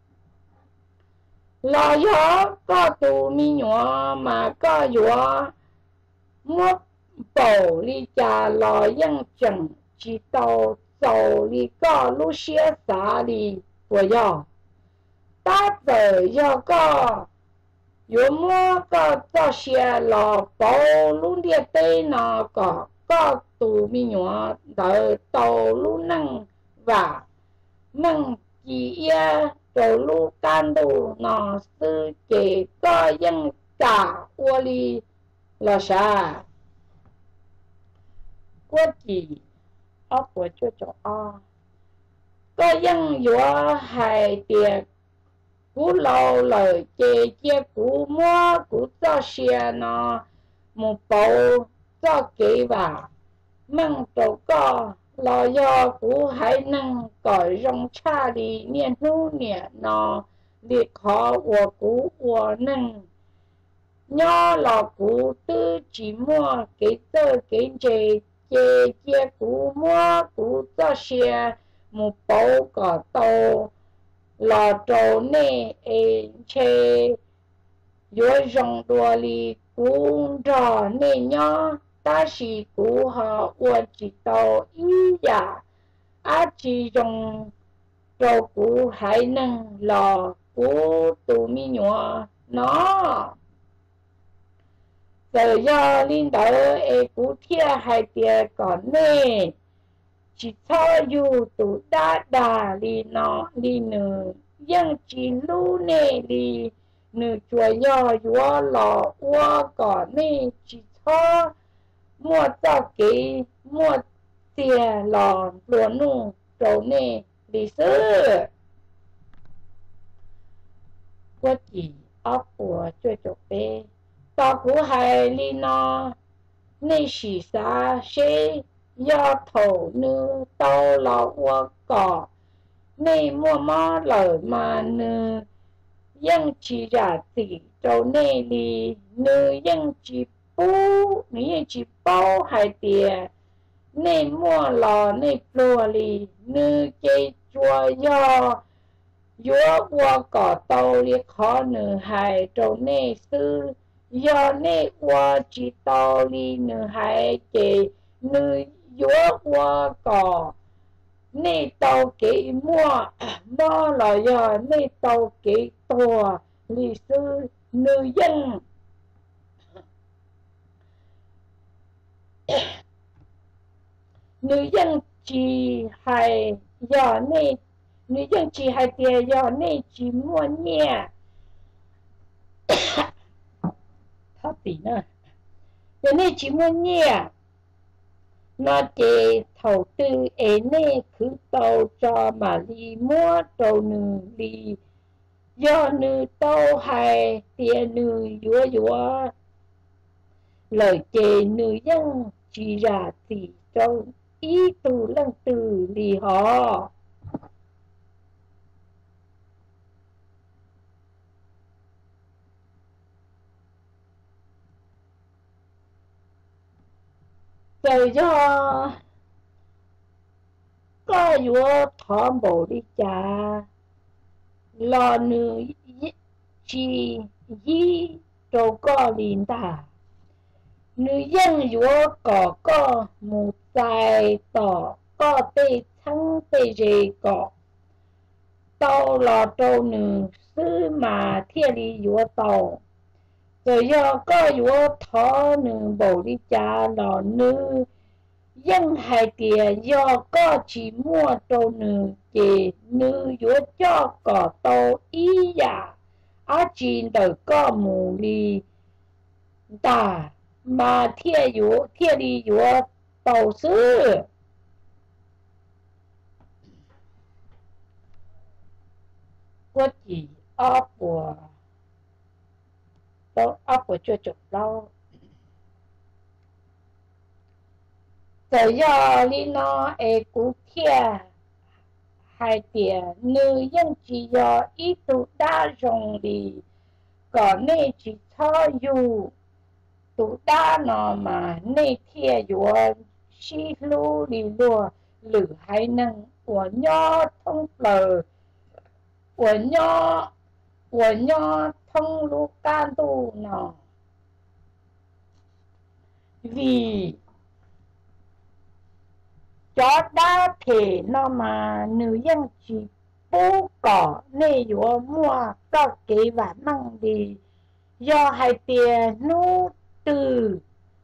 là do có tù mi nhỏ mà có yếu mua bầu li cha là dân chẳng chỉ tàu dầu li có lúc xe xá li của do ta giờ do có yếu mua có cho xe là bầu lúc địa tê nó có có tù mi nhỏ đợi tàu lúc năng và năng chỉ ia trâu lu can đồ nó sư chế có dân cả ua li là sao quốc chỉ ốc của cho cho o có dân yếu hài tiệc cú lâu lời chế chế cú mua cú cho xe nó một bộ cho kỹ và măng trầu co lo do cú hải năng cõi rong cha đi niên hữu niên nó liệt khó của cú của năng nho lò cú tư chỉ mua cái tơ cái chê chê chê cú mua cú cho xe một bộ cỏ tàu lò trầu nè ê chê yếu rong đùa li cú trò nè nho ta chỉ cú họ uất chỉ tàu ý giả á chỉ rong trầu cú hải năng lò cú tù mi nhọ nó giờ do linh đạo ê cú thia hai tia còn nè chỉ cho dù tụ đa đà li nó li nữ dân chỉ lu nè li nữ chùa do yếu lò ua còn nè chỉ cho mua cho kỹ mua tia lò lúa nụ trầu nè li sư quốc chỉ ốc của chơi chụp bê tao cú hay li nó nê xì xa xê do thổ nữ tao lò ua cỏ nê mua mò lời mà nữ dân chỉ ra tỷ trâu nê li nữ dân chỉ bú nữ dân chỉ bao hai tìa nê mua lò nê plua li nữ chê chua do yếu ua cỏ tao li khó nữ hai trâu nê sư do nê ua chỉ tao li nữ hai chê nữ yếu ua cỏ nê tao kỹ mua mò lò do nê tao kỹ tùa li sư nữ dân nữ dân chỉ hay do nê nữ dân chỉ hay tiền do nê chỉ mua nhẹ thấp tí nữa do nê chỉ mua nhẹ nó chỉ thầu tư ế nê cứ tàu cho mà đi mua trầu nữ đi do nữ tàu hay tiền nữ dúa dúa lời chê nữ dân chỉ ra thì trong ý tù lăng từ lì họ rồi do có vua thọ bộ đi cha lo nữ chi di trâu có liền ta nữ dân vua có có một dài tỏ có tê thắng tê rề có tàu lò trâu nữ sư mà thiên lý vua tàu rồi do có vua thọ nữ bộ đi cha lò nữ dân hai tìa do có chỉ mua trâu nữ chỉ nữ vua cho có tàu ý giả á chỉ đời có mù li ta mà thiên vua thiên lý vua tàu sư quốc chỉ áp của tàu áp của chưa chụp đâu giờ do li nó ê cú kia hai tiền nữ dân chỉ do ý tụ đa rồng đi còn nê chỉ cho dù tụ đa nó mà nê thiê dùa xí lưu đi lùa lử hai năng của nho thông lờ của nho của nho thông lưu can tu nó vì chó đá thể nó mà nữ dân chỉ bố cỏ nê dùa mua có kế và măng đi do hai tiền nô từ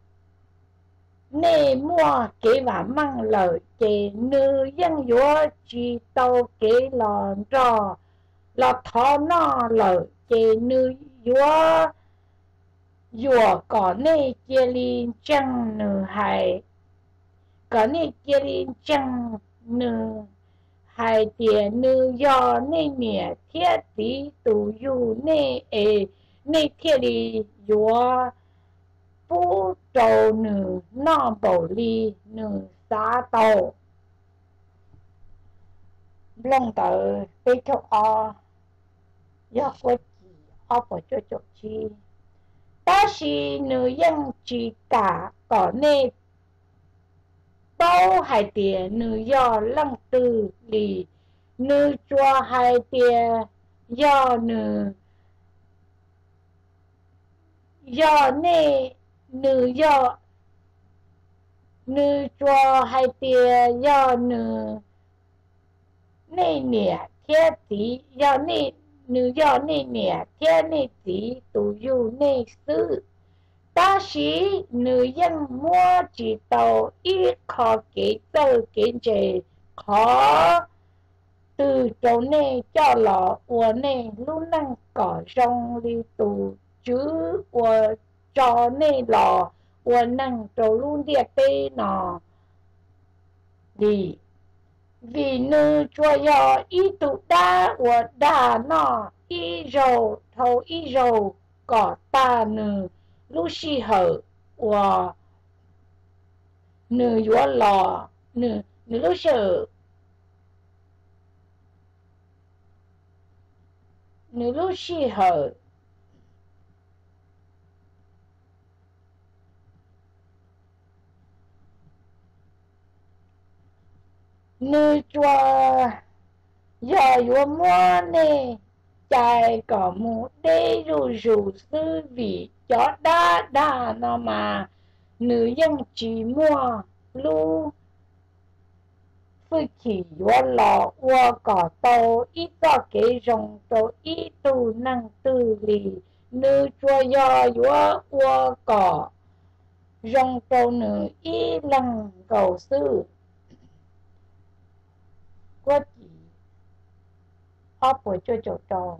nê mua kế và măng lợi chế nữ dân dùa chỉ tàu kế lò rò lò thó nó lợi chế nữ dùa dùa có nê chế linh chăng nữ hài có nê chế linh chăng nữ hai tiền nữ do nê mẹ thiết tí tù dù nê ê nê thiết đi dùa bố trầu nữ nó bổ ly nữ xá tàu lòng tờ bê cho o do có chỉ o bỏ cho chỗ chi ta sĩ nữ dân chỉ cả có nê bao hai tiền nữ do lăng tư lì nữ cho hai tiền do nữ do nê nữ do nữ cho hai tiền do nữ nê nè thiết tí do nê nữ do nê nè thiết nê tí tù yu nê sư ta sĩ nữ dân mua chỉ tàu ít khó kế tơ kiến chế khó từ chỗ nê cho lọ của nê lúc năng có rong đi tù chứ của cho nê lọ của năng chỗ luôn địa tê nọ đi vì nữ cho yo ý tụ đa của đà nọ ý rầu thầu ý rầu có ta nữ lúc xì hở của nữ yo lọ nữ nữ lúc sợ nữ lúc xì hở nữ cho giờ yo mua nè chạy có một đê rù rù sư vị cho đa đa nó mà nữ dân chỉ mua lu phi chỉ yo lọ wa có tàu ít có cái rong tàu ít tu năng tư lì nữ cho yo yo wa có rong tàu nữ ít lăng cầu sư quá chỉ ốp của cho chỗ trò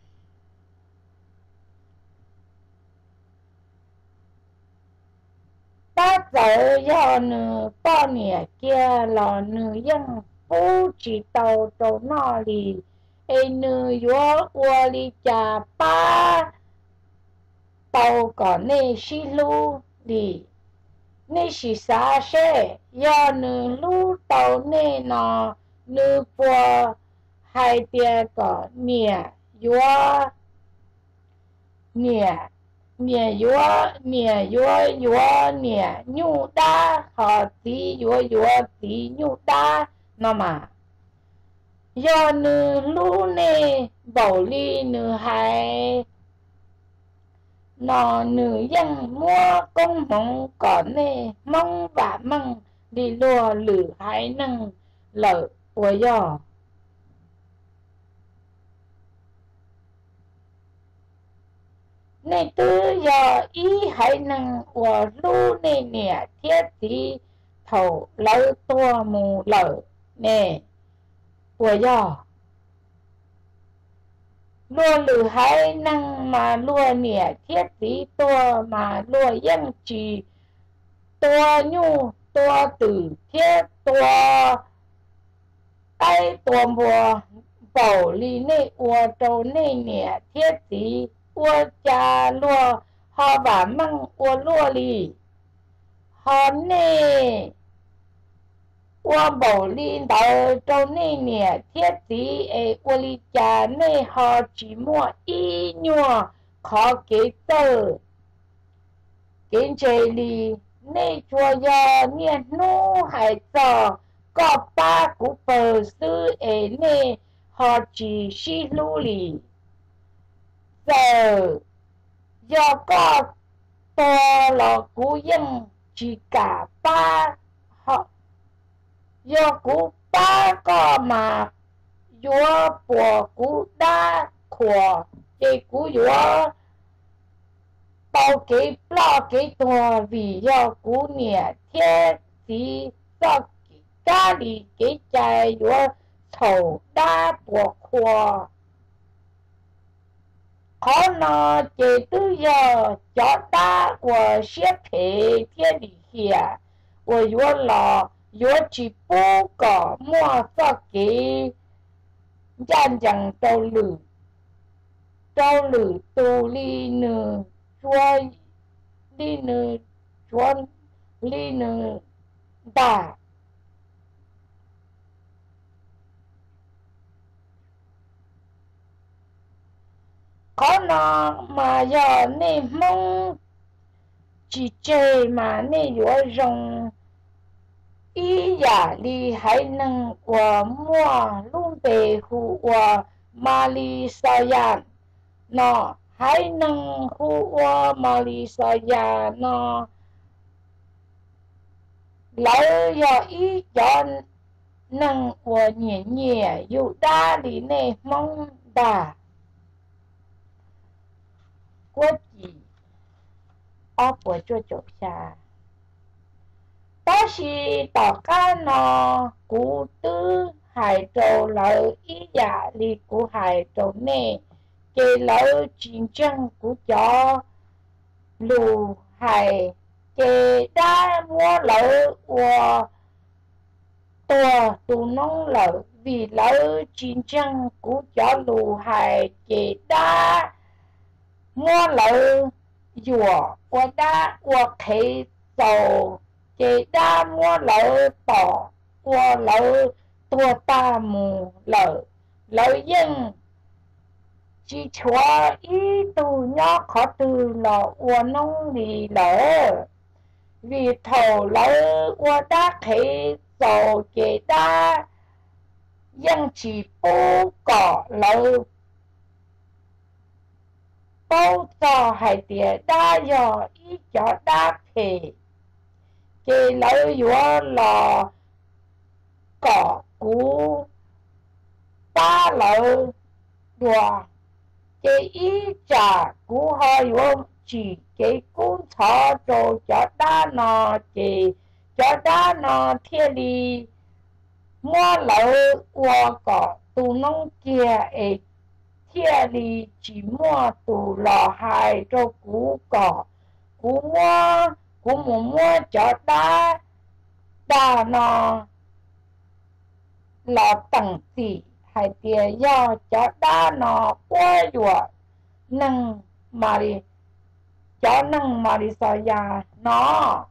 ta giờ do nữ bao nhiêu kia là nữ dân phú chỉ tàu tàu nọ lì ê nữ yo ua lì chà ba tàu có nê xí lu lì nê xí xa xe do nữ lu tàu nê nọ nữ bùa hai tia có nè yo nè nè yo nè yo yo nè nhu đa họ tí yo yo tí nhu đa nó mà do nữ lu nè bảo ly nữ hai nó nữ dân mua công mong có nè mong và mong đi lùa lử hai năng lợ của do nè tư do ý hãy năng của lu nè nè thiết tí thầu lỡ tua mù lỡ nè của do lùa lử hãy năng mà lùa nè thiết tí tua mà lùa dân chỉ tua nhu tua tử thiết tua tay tua mùa bảo lì nè ua trâu nè nè thiết tí ua cha lùa họ bà măng ua lùa lì họ nè ua bảo lì đào trâu nè nè thiết tí ê ua lì cha nè họ chỉ mua y nhua khó kế tờ kiến chế lì nè chùa do nè nô hải trò có ba cú bờ sư ê nè họ chỉ xí lưu lì giờ do có to là cú dân chỉ cả ba họ do cú ba có mà do của cú đa của cái cú do bao cái lo cái to vì do cú nhẹ thiết thì do cá lì cái trái do thầu đa của khoa khó nó chế tư giờ cho ta của xếp thể thiên lý hiện của yo lò yo chỉ bố có mua cho cái dân chẳng tàu lử tàu lử tù ly nư chua li nữ chuẩn li nữ đà có nó mà giờ nè mong chỉ chơi mà nè vừa dùng ý giả li hay năng của mua luôn bề khu của Malaysia nó hay năng khu của Malaysia nó lấy giờ ý cho năng của nhẹ nhẹ dù đa lý nè mong đà quốc chỉ ở của cho chỗ xa đó là tỏ ca nó cụ tư hải trầu lợi ý giả lý của hải trầu nè kê lợi chiến tranh của cho lù hải kê đa mua lợi của tùa tù nông lợi vì lợi chiến tranh của cho lù hải kê đa mua lợi dùa của đa của thế dầu kê đa mua lợi tỏ của lợi tùa ta mù lợi lợi dân chỉ chúa ý tù nhỏ khó từ lọ của nông lì lỡ vì thầu lỡ của đá thế dầu kê đa dân chỉ bố cỏ lỡ bố cho hải tìa đa dò ý cho đá thế kê lỡ dùa lò cỏ cú ba lỡ đùa cái ý trả của họ dùng chỉ cái cuốn thọ rồi cho đá nó chỉ cho đá nó thiên đi mua lỡ qua có tù nông kia ấy thiên đi chỉ mua tù lò hai cho cú có cú mua cú muốn mua cho đá đá nó là tầng tỷ hay tiền do cho đá nó quá dùa nâng mà đi cho nâng mà đi sao ya nó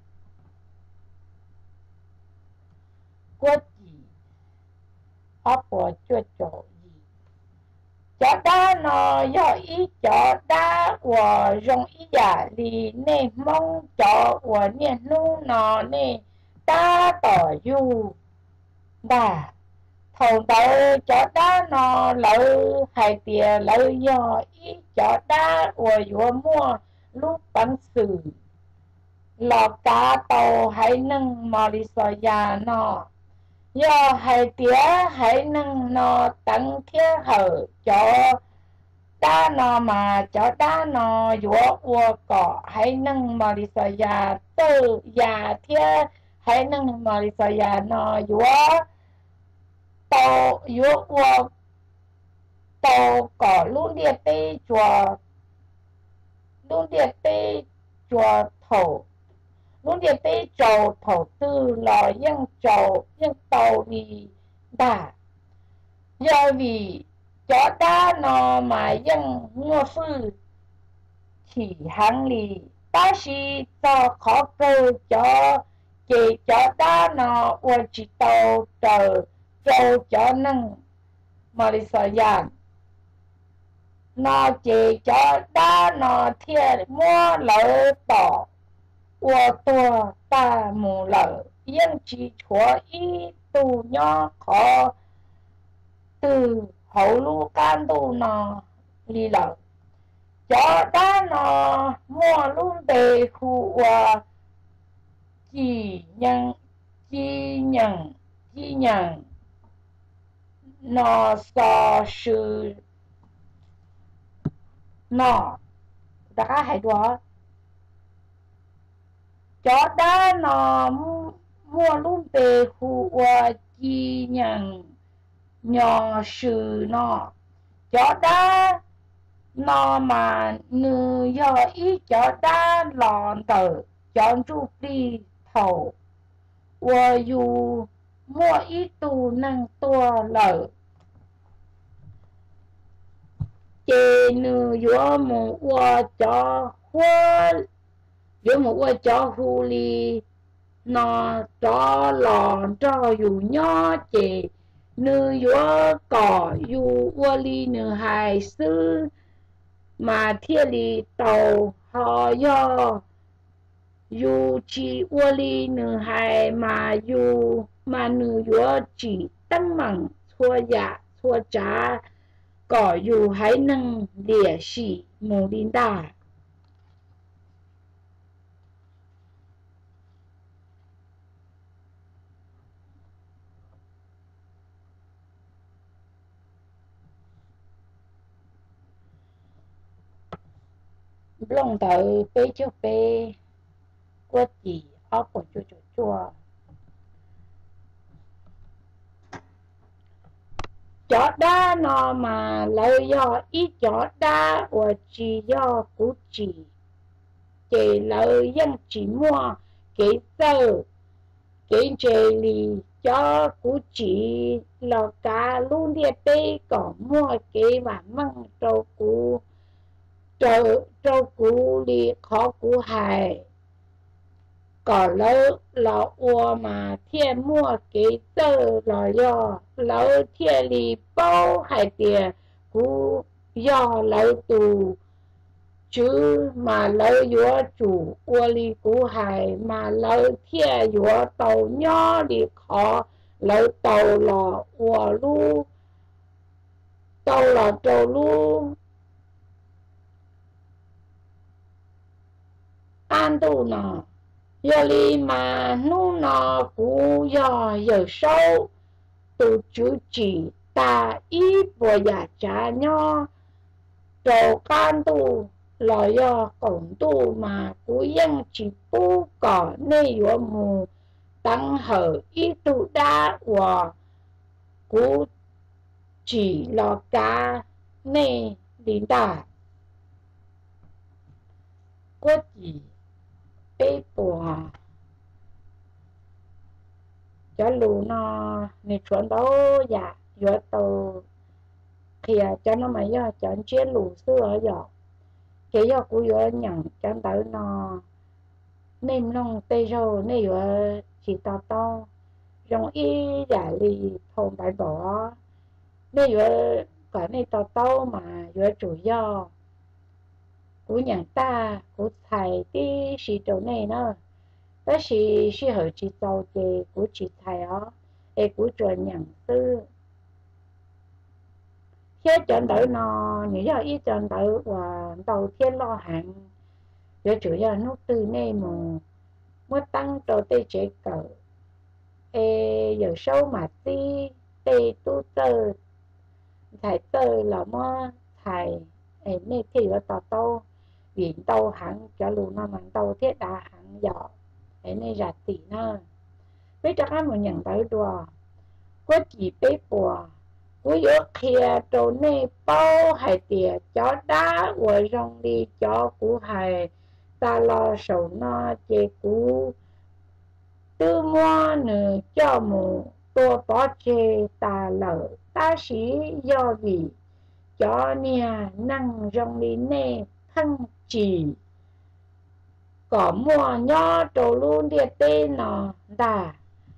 quá gì áp bỏ cho chỗ gì cho đá nó do ý cho đá của dùng ý giả đi nè mong cho của nè nu nó nè đá tỏ du đá thầu đầu cho đá nó lợi hay tiền lợi do ý cho đá của vua mua lúc bắn xử lò cá tàu hay nâng mà đi xò già nó do hay tía hay nâng nó tăng thiết hở cho đá nó mà cho đá nó vua vua cỏ hay nâng mà đi xò già từ già thiết hay nâng mà đi xò già nó vua tàu yếu của tàu có luôn địa tê chùa luôn địa tê chùa thổ luôn địa tê chùa thổ tư là dân chùa dân tàu đi đà do vì cho đá nó mà dân mua sư chỉ hàng lì ta sĩ cho khó cơ cho chỉ cho đá nó của chỉ tàu trời châu cho nâng Malaysia nó chỉ cho đá nó thiệt mua lỡ tỏ của tùa ta mù lỡ yên chỉ chúa ý tù nhỏ khó từ hậu lưu can tù nó đi lỡ cho đá nó mua luôn bề khu của chỉ nhận chỉ nhận chỉ nhận nó so sự nó đã hay đó cho đá nó mua luôn bề khu của chi nhận nhỏ sự nó cho đá nó mà nữ do ý cho đá lòn tờ chọn chú đi thầu và dù mua ít tù năng tua lỡ chế nữ dùa mù ua cho hoa 有冇我招呼哩？那找老找有鸟姐，你有搞有我哩女孩子，马天里到好要有去我哩女孩嘛有嘛女有去登门错呀错家，搞有还能联系莫琳达。弄到背就背，锅底熬过就就做。chó đá nó mà lấy do ít chó đá và chỉ do cú chỉ chỉ lấy dân chỉ mua cái tờ cái chế lì cho cú chỉ là cả luôn địa tê có mua cái và măng trâu cú trâu trâu cú lì khó cú hài có lỡ là ua mà thiên mua cái tờ là do lỡ thiên lì bao hải tiền cú do lỡ tù chứ mà lỡ yếu chủ ua lì cú hải mà lỡ thiên yếu tàu nhỏ lì khó lỡ tàu là ua lu tàu là trâu lu an tu nào giờ li mà nu nọ cú giờ giờ sâu từ chữ chỉ ta ít vừa giả trả nho trầu can tu là do cổng tu mà cú dân chỉ bu cỏ nê yếu mù tăng hở ít tu đa và cú chỉ là cá nê đến đà có gì bê bùa cho lù nó nè chuẩn đó dạ vừa tàu thì cho nó mà do chọn chế lù xưa ở giờ cái do của vừa nhận cho tới nó nên nông tây rồi nên vừa chỉ tao to trong y giả lì thôn đại bỏ nên vừa cả nên tao to mà vừa chủ do của nhà ta của thầy cái sự chỗ này nó đó là sự hợp chỉ tàu về của chị thầy đó để của truyền nhận tư khi chọn đợi nó như là ít chọn đợi và đầu tiên lo hạn để chủ yếu nút từ này mà mới tăng cho tê chế cỡ ê giờ sâu mà ti tê tu tơ thầy tơ là mà thầy ê này thì ở tàu tàu biển tàu hẳn cho luôn nó mà tàu thiết đã hẳn dọ ê này ra tỷ nó với chắc là một nhận tới đùa có chỉ bế bùa có yếu kia trâu này bao hải tìa cho đá và rong đi cho cú hải ta lo sầu nó chê cú tư mua nữ cho mù tua bó chê ta lỡ ta sĩ do vì cho nè năng rong đi nè thân chỉ có mua nhỏ trâu luôn địa tê nó đà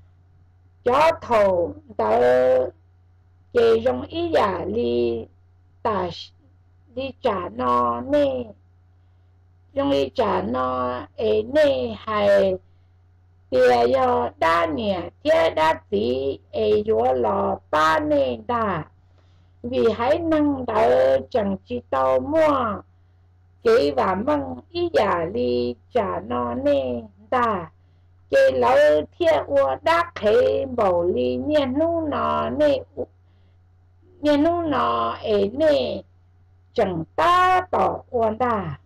cho thầu ta chế rong ý giả li ta li trả nó nè rong li trả nó ế nè hay tìa yo đa nè thiết đa tí ế yo lò ba nè đà vì hãy năng đỡ chẳng chỉ tao mua cái và mong ý giả li trả nó nè đà cái lỡ thiết ua đắc hệ bầu li nhiên nu nó nè nhiên nu nó ế nè chẳng ta tỏ ua đà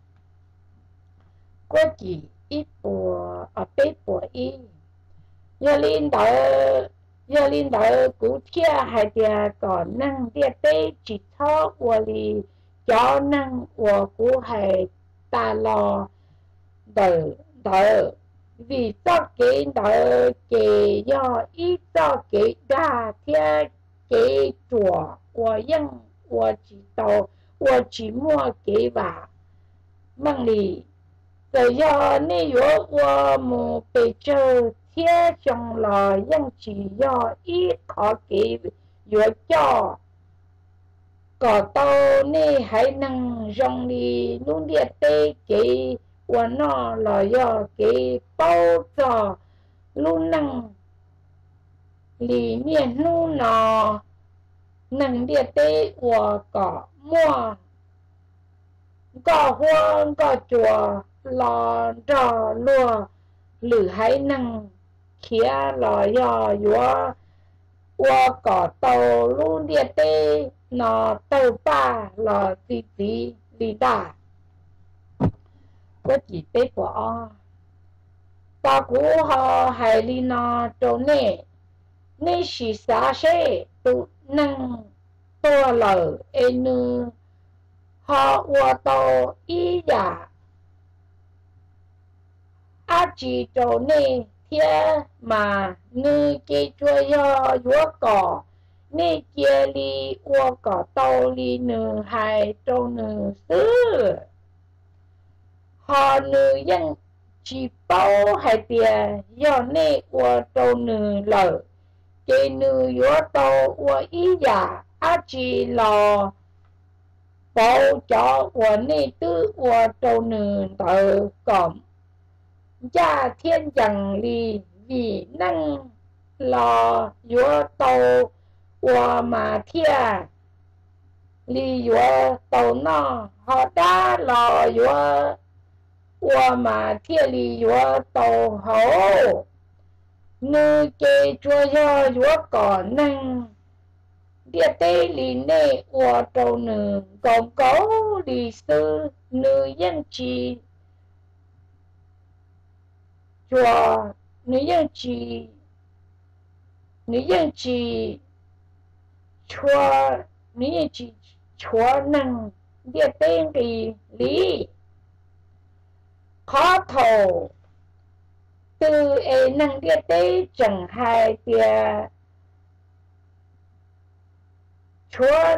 có chỉ ít bùa ở bếp bùa y giờ linh đỡ giờ linh đỡ cú thiết hay là còn năng địa tế chỉ thọ ua li cho năng ua cú hay ta lo đỡ đỡ vì cho cái đỡ cái do ít cho cái đa thiết cái chùa ua dân ua chỉ tàu ua chỉ mua cái và mang lì 只要你有我们被这天上了，人只要依靠给月教，搞到你还能让你努力的给我那了要给包着，路能里面路那能力的我搞么？có hoa có chùa lò trò lùa lử hay năng khía lò yò yùa hoa có tàu luôn địa tê nó tàu ba lò tí tí tí đà có chỉ tế bỏ ta cú họ hay đi nó trâu nè nè xì xa xê tụ năng to lờ ê nư họ ua tàu ý giả á chỉ trâu nè thiên mà nư kê chua yo yua cỏ nè kia li ua cỏ tàu li nư hai trâu nư sư họ nư dân chỉ bao hai tiền do nè ua trâu nư lợ kê nư yua tàu ua ý giả á chỉ lò bao cho ua nè tư ua trâu nư tờ cổng gia thiên chẳng lì vì năng lò yua tàu ua mà thiên lì yua tàu nó họ đã lò yua ua mà thiên lì yua tàu hậu nư kê chua yo yua cỏ năng địa tê lì nê ua trâu nư gồm cấu lì sư nư dân trì chùa nữ dân trì nữ dân trì chùa nữ dân trì chùa năng địa tên lì lý khó thổ từ ê năng địa tế chẳng hai tia chùa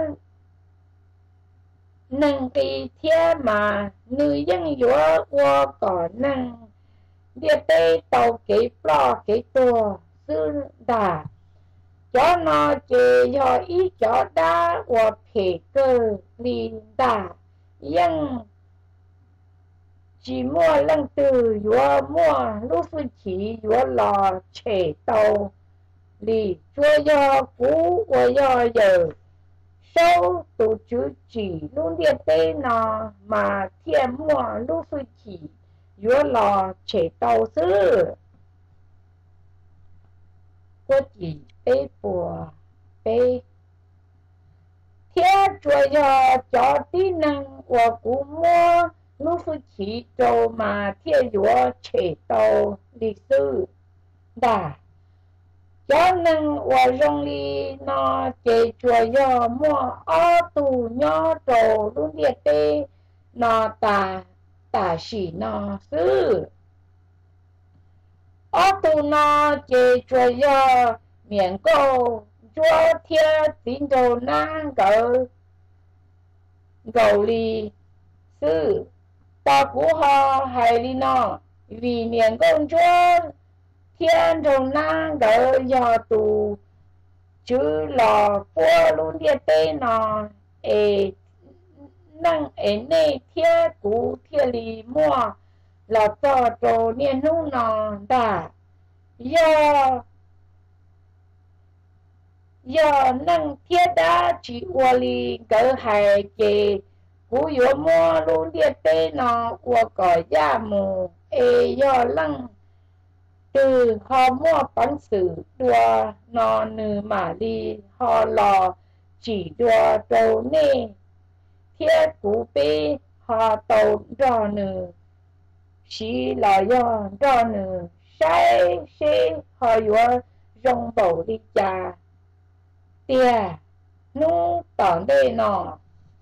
năng kỳ thiên mà nữ dân yua ua có năng địa tế tàu kế pro kế tua sư đà cho nó chế do ý cho đá của phê cơ lì đà nhưng chỉ mua lần từ yua mua lúc phương chỉ yua lò chế tàu lì chua do cú của do giờ sâu tổ chức chỉ luôn địa tế nó mà thiên mua lúc phương chỉ yua lò chế tàu sư có chỉ bê bùa bê thiên chùa yo cho tí năng của cú mua lúc phụ chỉ trâu mà thiên yua chế tàu lịch sư đà cho năng của rong li nó chế chùa yo mua ô tù nhỏ trâu luôn địa tê nó tà tà sĩ nó sư ô tù nó chế chùa yo miễn câu chúa thiên tín đồ năng gỡ gầu lì sư ta cú họ hay đi nó vì miễn công chúa thiên đồ năng gỡ do tù chứ lò qua luôn địa tế nó ê năng ế nê thiên cú thiên lì mua là cho trồ niên nụ nó đã do do năng thiết đã chỉ ua li cỡ hai kề cú yếu mua luôn địa tế nó ua cỏ gia mù ê do lăng từ họ mua bắn sử đùa nó nư mà đi họ lò chỉ đùa trâu nê thiết cú bê họ tàu đò nư xí lò do đò nư sai xê họ yếu rong bầu đi cha tia nu tỏng đây nọ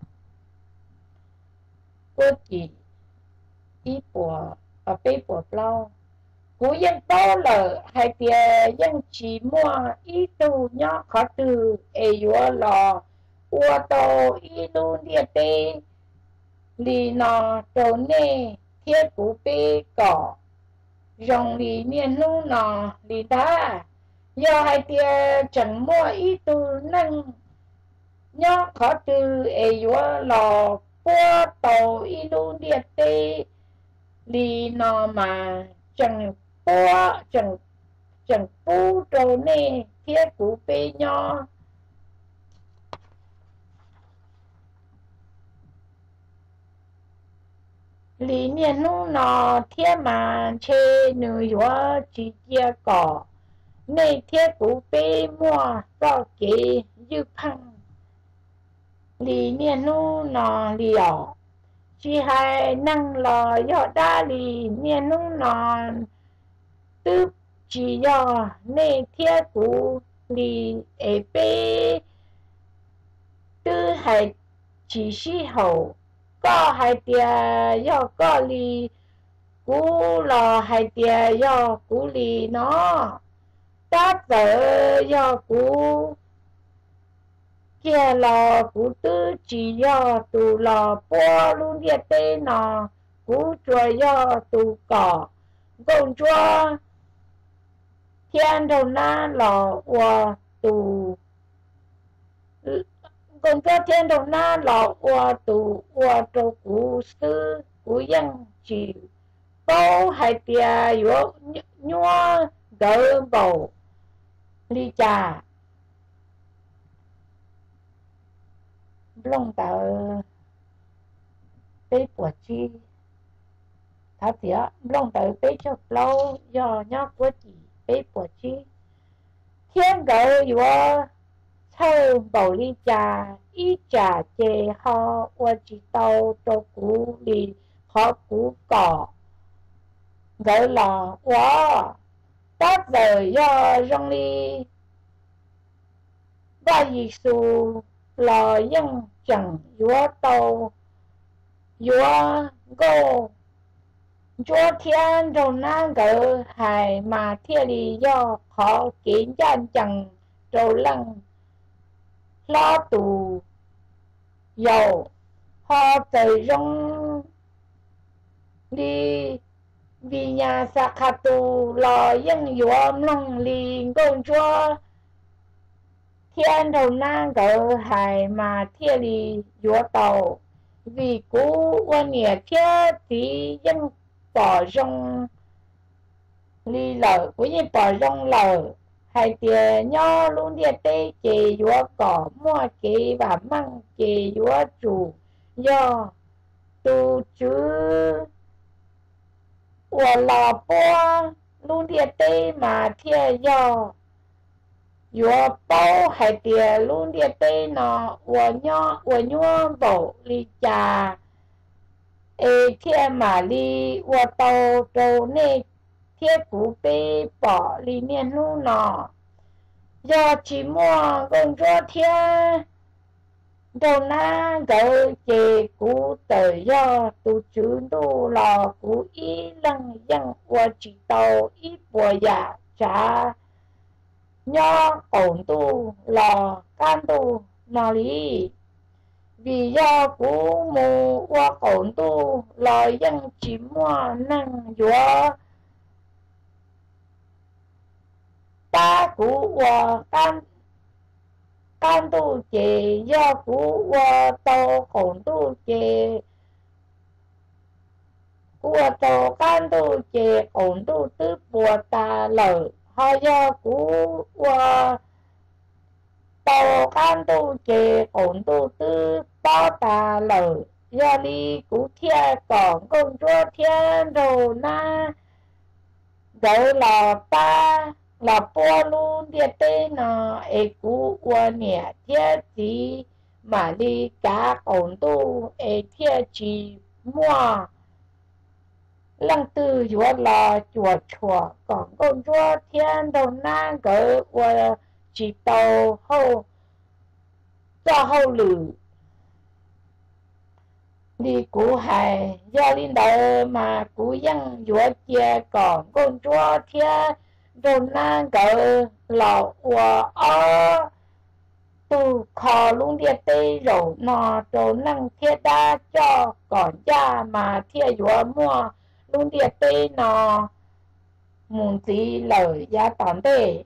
cô chỉ ý của ở bê của lâu cú dân bao lờ hai tia dân chỉ mua ý tu nhỏ khó từ ê yua lò ua tô ý lu địa tê lì nọ trâu nê thiết cú bê cỏ rong lì niên nu nọ lì đá do hai tia chẳng mua ít tu năng nhớ khó từ ấy yo lò bua tàu ít lu điệt tê lì nọ mà chẳng bua chẳng chẳng bu trâu nè thiết cú bê nho lý niên nu nọ thiết mà chê nữ yo chỉ chia cỏ nè thiết cú bê mua do kế dư phăng lý niên nu nọ liều chỉ hai năng lò yo đa lý niên nu nọ tư chỉ do nè thiết cú lì ế bê tư hai chỉ sĩ hậu có hai tia do có lì cú lò hai tia do cú lì nó đáp vợ do cú kia lò cú tư chỉ do tù lò bó luôn địa tê nọ cú chuối do tù cỏ gồm chúa thiên đầu na lò ua tù gồm chúa thiên đầu na lò ua tù ua trâu cú sư cú dân chỉ bố hai tia yếu nhua gỡ bầu ly trà lông tờ bế bùa chi thả tía lông tờ bế cho lâu do nhóc của chị bế bùa chi thiên gỡ yếu thơ bầu ly trà ý trà chê ho ua chỉ tàu trâu cú lì khó cú cỏ gỡ lò quá tát giờ do rong ly ba dì xù lò dân chẳng yếu tàu yếu gô chúa thiên rồng năng gỡ hài mà thiên lý do khó kiến chân chẳng trâu lăng lo tù dầu họ tới rong đi vì nhà sạc hạt tù lò dân yếu lông lì gôn chúa thiên đầu năng gỡ hài mà thiên lý yếu tàu vì cú quan nghĩa thiết tí dân bỏ rong ly lở của như bỏ rong lở hai tia nho luôn địa tê chê yếu cỏ mua kế và măng chê yếu chủ do tu chứ ủa lò bó luôn địa tê mà thiên do yếu bó hai tia luôn địa tê nó ủa nho ủa nhua bổ ly trà ê thiên mà ly ủa tàu trâu nê thiết cú bê bỏ ly niên nu nọ do chỉ mua gồm cho thiên đầu na gỡ chê cú tới do tu chứ tu lò cú ý lăng dân ủa chỉ tàu ý bùa dạ trả nho ổn tu lò can tu nò lý vì do cú mù qua ổn tu lò dân chỉ mua năng dùa ta cú qua can can tu chê do cú qua tàu ổn tu chê qua tàu can tu chê ổn tu tứ bùa ta lở họ do cú qua tàu can tu chê ổn tu tư bao ta lở do đi cú thiên còn công chúa thiên đồ na gỡ lò ta là bó luôn địa tê nọ ê cú qua nhẹ thiết tí mà đi cá ổn tu ê thiết chỉ mua lăng tư dùa lò chùa chùa còn công chúa thiên đồ na gỡ qua chỉ tàu hâu cho hâu lử đi cú hài do linh đời mà cú dân dùa chia còn công chúa thiên đồ na gỡ lò ua o tu khó luôn địa tây rồi nó rồi năng thiết đa cho còn ra mà thiết yếu mua luôn địa tây nó muốn gì lời giá tóm tê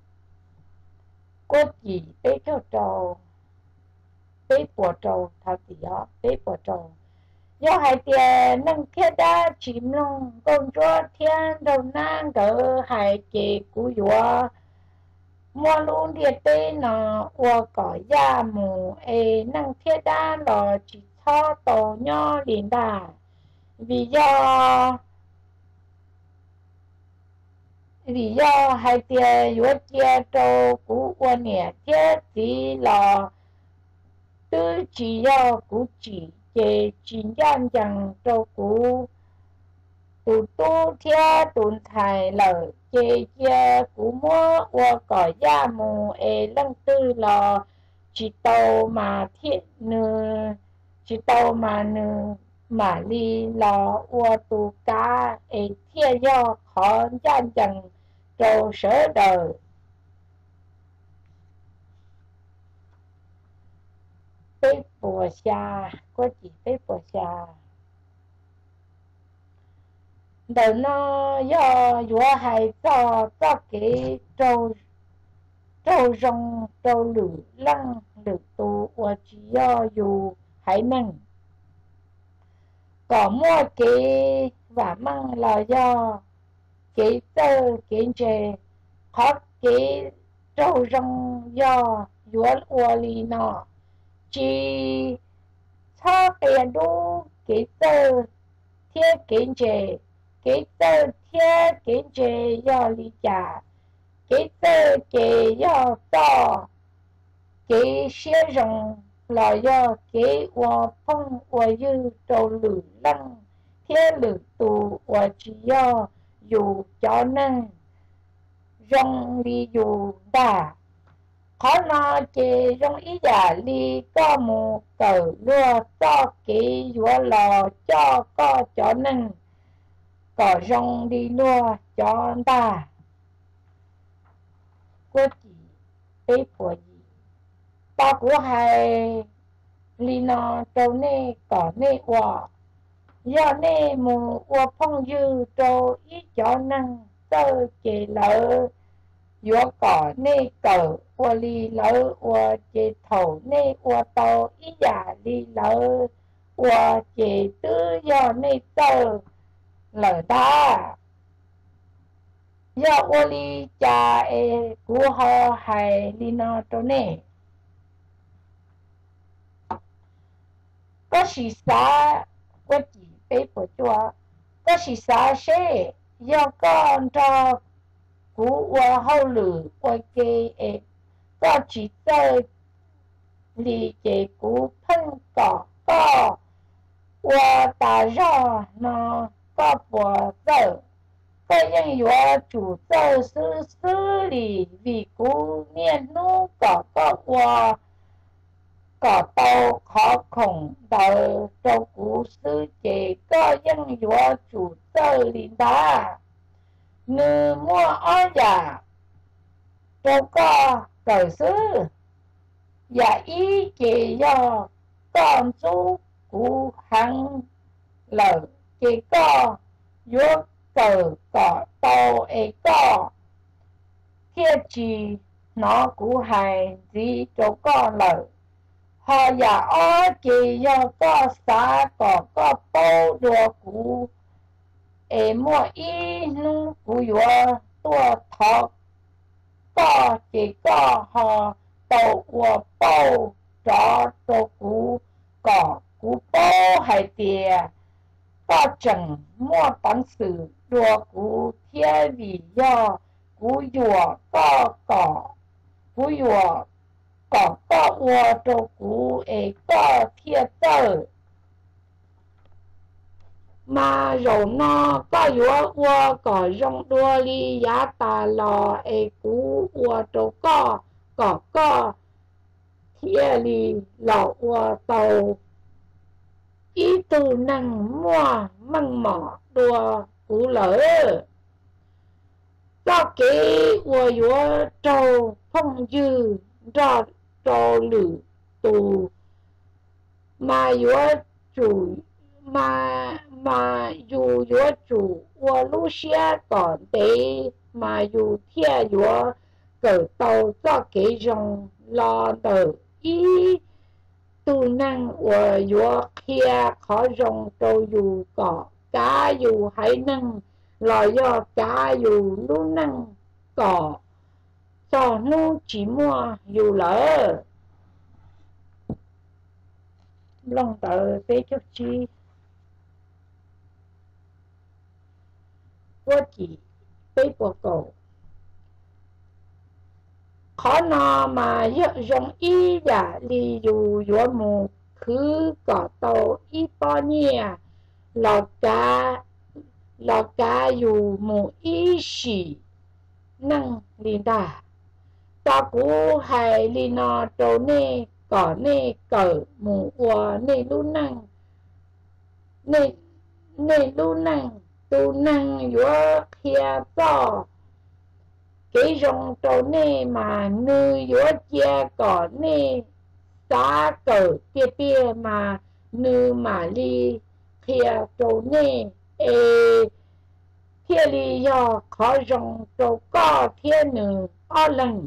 có gì tây cho trâu tây của trâu thảo gì đó tây của trâu do hai tiền năng thiết đa chìm lòng công chúa thiên đầu năng đỡ hai kế cú yếu mua luôn địa tê nó ua có gia mù ê năng thiết đa là chỉ cho tổ nho liền đà vì do vì do hai tiền yếu chia trâu cú ua nẻ thiết tí là tư chỉ do cú chỉ chế chính gian chẳng trâu cú tụ tu theo tụ thải lợi chế chia cú mua ua cỏ gia mù ê lăng tư lò chỉ tàu mà thiện nư chỉ tàu mà nư mà ly lò ua tụ cá ê thiện do khó gian chẳng trâu sở đời bếp bùa xa có chỉ bếp bùa xa đầu nó do vừa hay cho cho cái trâu trâu rong trâu lử lăng lử tù và chỉ do dù hãy nâng có mua cái và măng là do cái tơ cái chè khó cái trâu rong do vừa ua li nó chỉ cho cái đu cái tơ thiết cái chè cái tơ thiết cái chè do lý trả cái tơ cái do to cái xe rồng là do cái hoa phong hoa dư trâu lử lăng thiết lử tù hoa chỉ do dù cho năng rong lý dù đà khó nó chê rong ý giả lý có mù cờ lùa cho cái dùa lò cho có cho năng có rong đi lùa cho ta có chỉ tế của gì ta của hai lý nó trâu nê có nê hòa do nê mù hòa phong dư trâu ý cho năng tơ chê lỡ dùa có nê cờ hòa lý lỡ hòa chê thầu nê hòa tàu ý giả lý lỡ hòa chê tư do nê tơ lỡ ta do ô li cha e của họ hay li nó trâu nè có sĩ xã có chỉ bế của chúa có sĩ xã sẽ do con cho của ô hậu lử ô kê e có chỉ tơ li chế của phân cỏ có ô ta rõ nó có bộ tơ có những yếu chủ tơ sư sư lý vì cú niên nụ có có qua có tàu khó khổng đầu châu cú sư chế có những yếu chủ tơ lý đá nữ mua ó giả châu có cờ sư và ý chế do con chú cú hăng lở chế có yếu cờ có tàu ấy có thiết chỉ nó cũng hay gì cho con lợi họ giả ó chỉ do có xa có có bầu đùa cũ ấy mua ý nu cũ yếu tua thọ có chỉ có họ tàu của bầu cho cho cũ có cũ bầu hay tiền có chẳng mua bản sự đùa cú thiên vì do cú dùa có cỏ cú dùa có có ua cho cú ấy có thiên tơ mà rồi nó có dùa ua có rong đua li giá ta lò ấy cú ua cho có có có thiên li lò ua tàu ý tu năng mua măng mỏ đùa cú lỡ do cái ua yếu trâu phong dư do trâu lử tù mà yếu chủ mà mà dù yếu chủ của lúc xe còn đấy mà dù thiên yếu cỡ tàu cho cái dòng lo đầu ý tu năng của yếu kia khó dòng trâu dù có cá dù hãy năng là do cá dù lúc năng có cho nó chỉ mua dù lỡ lòng tờ tế cho chi của chị tế của cậu khó nào mà dùng ý là lý dù dù mù cứ có tàu ý bao nhiêu là cả là cả dù mù ý sĩ năng linh đà ta cũng hay li nó trâu nê có nê cỡ mù ua nê lu năng nê nê lu năng tu năng yếu kia to cái rong trâu nê mà nữ yếu chia có nê xá cỡ tia tia mà nữ mà li kia trâu nê ê kia li do khó rong trâu có thiên nữ ở lần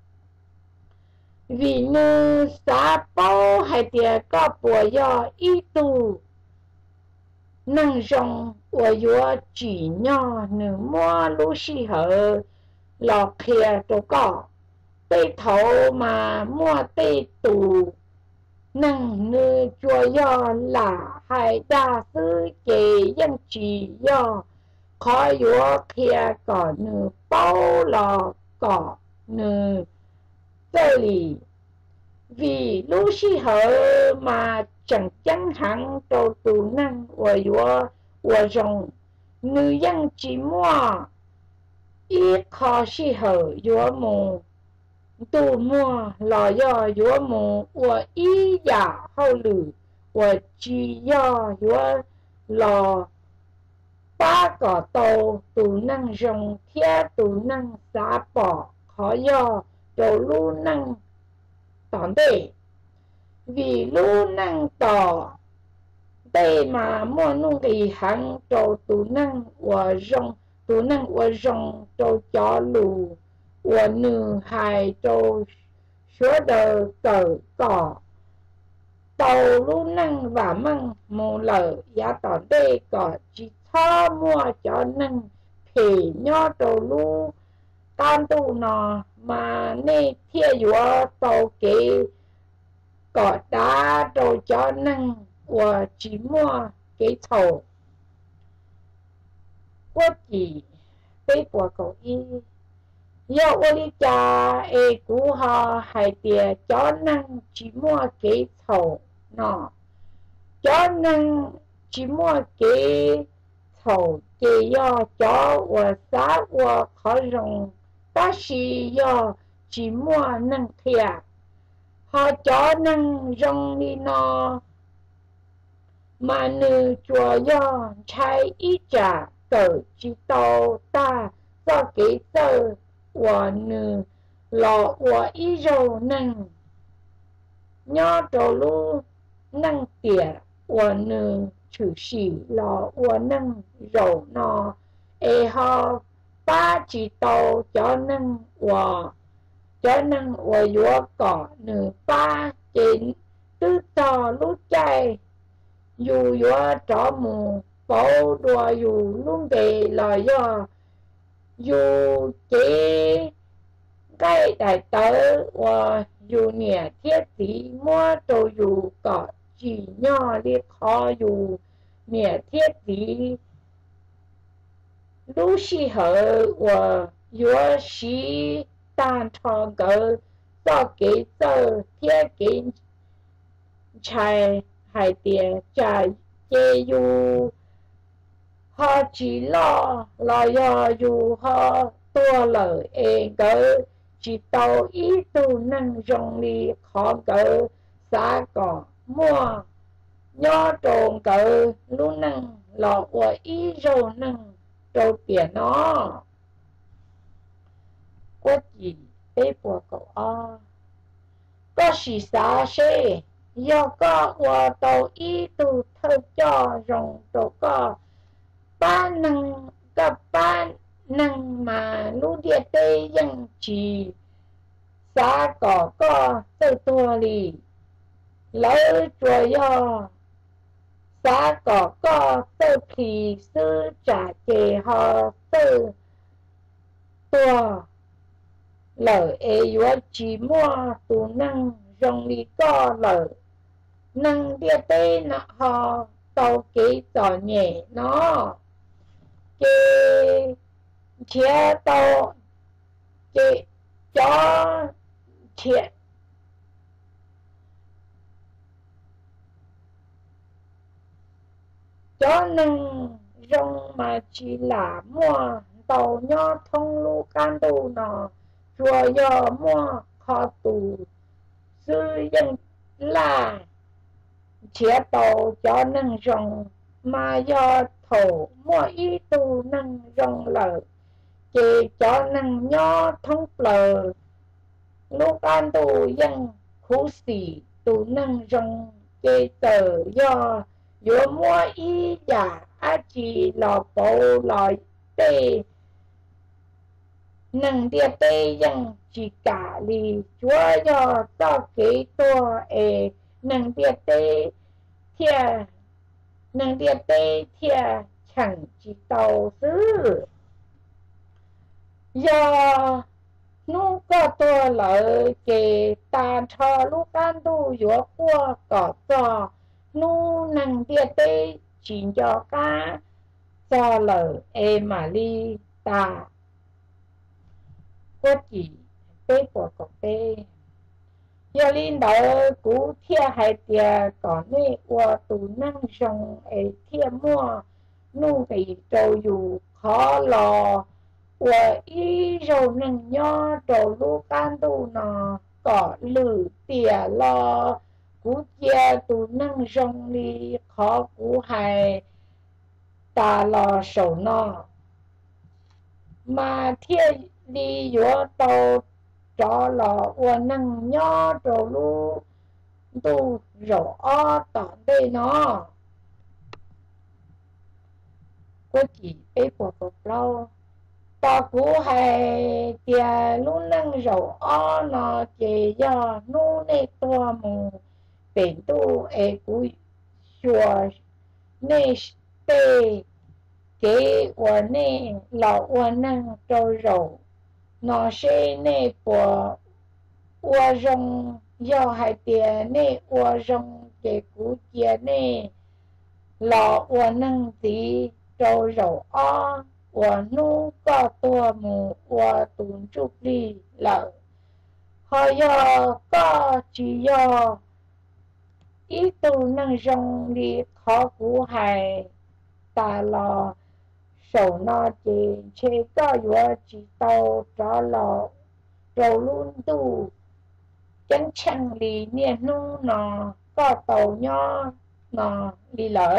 vì nữ xá bao hay tia có bùa do ý tu năng rong của yếu chỉ nhỏ nữ mua lũ xì hở lọ kia trâu có tây thấu mà mua tây tù năng nữ chùa do là hai đa sư kề dân chỉ do khó yếu kia có nữ bao lọ có nữ tây lì vì lũ xì hở mà chẳng chẳng hẳn trâu tù năng của yếu của rồng nữ dân chỉ mua ít khó xì hở yếu mù tu mua lò do yếu mù của ý giả hậu lử của chỉ do yếu lò ba cỏ tàu tù năng rồng thiết tù năng xá bỏ khó do trâu lưu năng tỏn đề vì lưu năng tỏ đây mà mua nung thì hắn trâu tù năng của rồng tù năng của rồng trâu chó lù của nữ hài trâu số đờ cờ cỏ tàu lưu năng và măng mù lở giá tỏ đây có chỉ cho mua cho năng thì nhó trâu lưu can tu nó mà nê thiê yếu tàu kế có đá trâu cho năng của chỉ mua cái thầu quốc chỉ tế của cậu y do ô lý cha ê cú họ hay tìa cho năng chỉ mua cái thầu nó cho năng chỉ mua cái thầu kì do cho và xã và khó rồng ta sĩ do chỉ mua năng thiệt họ cho năng rong đi nó mà nữ chùa do trái ý trả cỡ chỉ tàu ta do kế tờ của nữ lọ của ý rầu năng nhó trầu lưu năng tiệt của nữ chữ sĩ lọ của năng rầu nó ê họ ba chỉ tàu cho năng của cho năng của yếu cỏ nữ ba chín tư tò lúc chạy dù yếu trò mù bố đùa dù luôn đề là do dù chế cái đại tớ và dù nhẹ thiết tí mua đồ dù có chỉ nhỏ liệt khó dù nhẹ thiết tí lúc xì hở và yếu xí tàn trò gỡ do kế tờ thiết kế chạy hai tiền trả chế dù họ chỉ lo lo do dù họ tua lời ê gỡ chỉ tàu ý tu năng rong đi khó gỡ xa cỏ mua nhó trồn gỡ lúc năng lọ của ý rô năng trâu tiền nó có gì tế của cậu o có sĩ xã sẽ do có hòa tàu ý tu thơ cho rồng tổ có ba năng các ba năng mà lũ địa tây dân chỉ xã có có tự tua lì lỡ chùa do xã có có tự kỳ sư trả chế họ tự tua lỡ ê yếu chỉ mua tù năng rong lý có lỡ năng địa tây nọ họ tàu kế tỏ nhẹ nó cái chia tàu cái cho chia cho năng rong mà chỉ là mua tàu nho thông lu can tù nọ chùa do mua kho tù sư dân là chia tàu cho năng rong mà do thổ mua ý tu năng rong lợ chỉ cho năng nho thông lợ lu can tù dân khu sĩ tu năng rong kê tờ do yo mua ý giả á chỉ lò bộ lòi tê năng địa tê dân chỉ cả lì chúa do cho kế tua ê năng địa tê thia năng địa tê thia chẳng chỉ tàu xứ do nu có tua lợi kê ta cho lu can tu yo qua có cho nu năng địa tê chỉ cho cá cho lời ê mà li ta có chỉ tế của cậu tê giờ linh đỡ cú thia hai tia có nê qua tù năng rong ê thia mua nu bị trâu dù khó lò qua ý râu nâng nho trâu lu can tu nò có lử tìa lo cú chia tù năng rong li khó cú hai ta lo sầu no mà thiên đi vô tàu cho lò qua năng nho trò lu tu rõ tọn đây nó có chỉ cái của cục lâu ta cú hay tia lu năng rõ nó chỉ do nu nê tua mù biển tu e cú chùa nê tê kế của nê lọ của năng trâu rầu nó sẽ nê của ua rong do hai tiền nê ua rong kế cú chia nê lọ của năng tí trâu rầu o của nu có tua mù của tùn trục đi lợ họ do có chỉ do ý tu năng rong đi khó cú hài ta lò sầu no chỉ chế có yếu chỉ tàu cho lò rồi luôn tu chân chẳng lì niên nu nọ có tàu nho nọ đi lỡ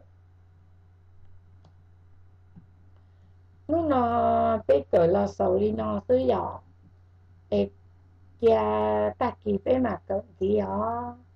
nu nọ bây giờ là sầu lì nọ tư dọ ê kia ta kỳ bế mà cận tí đó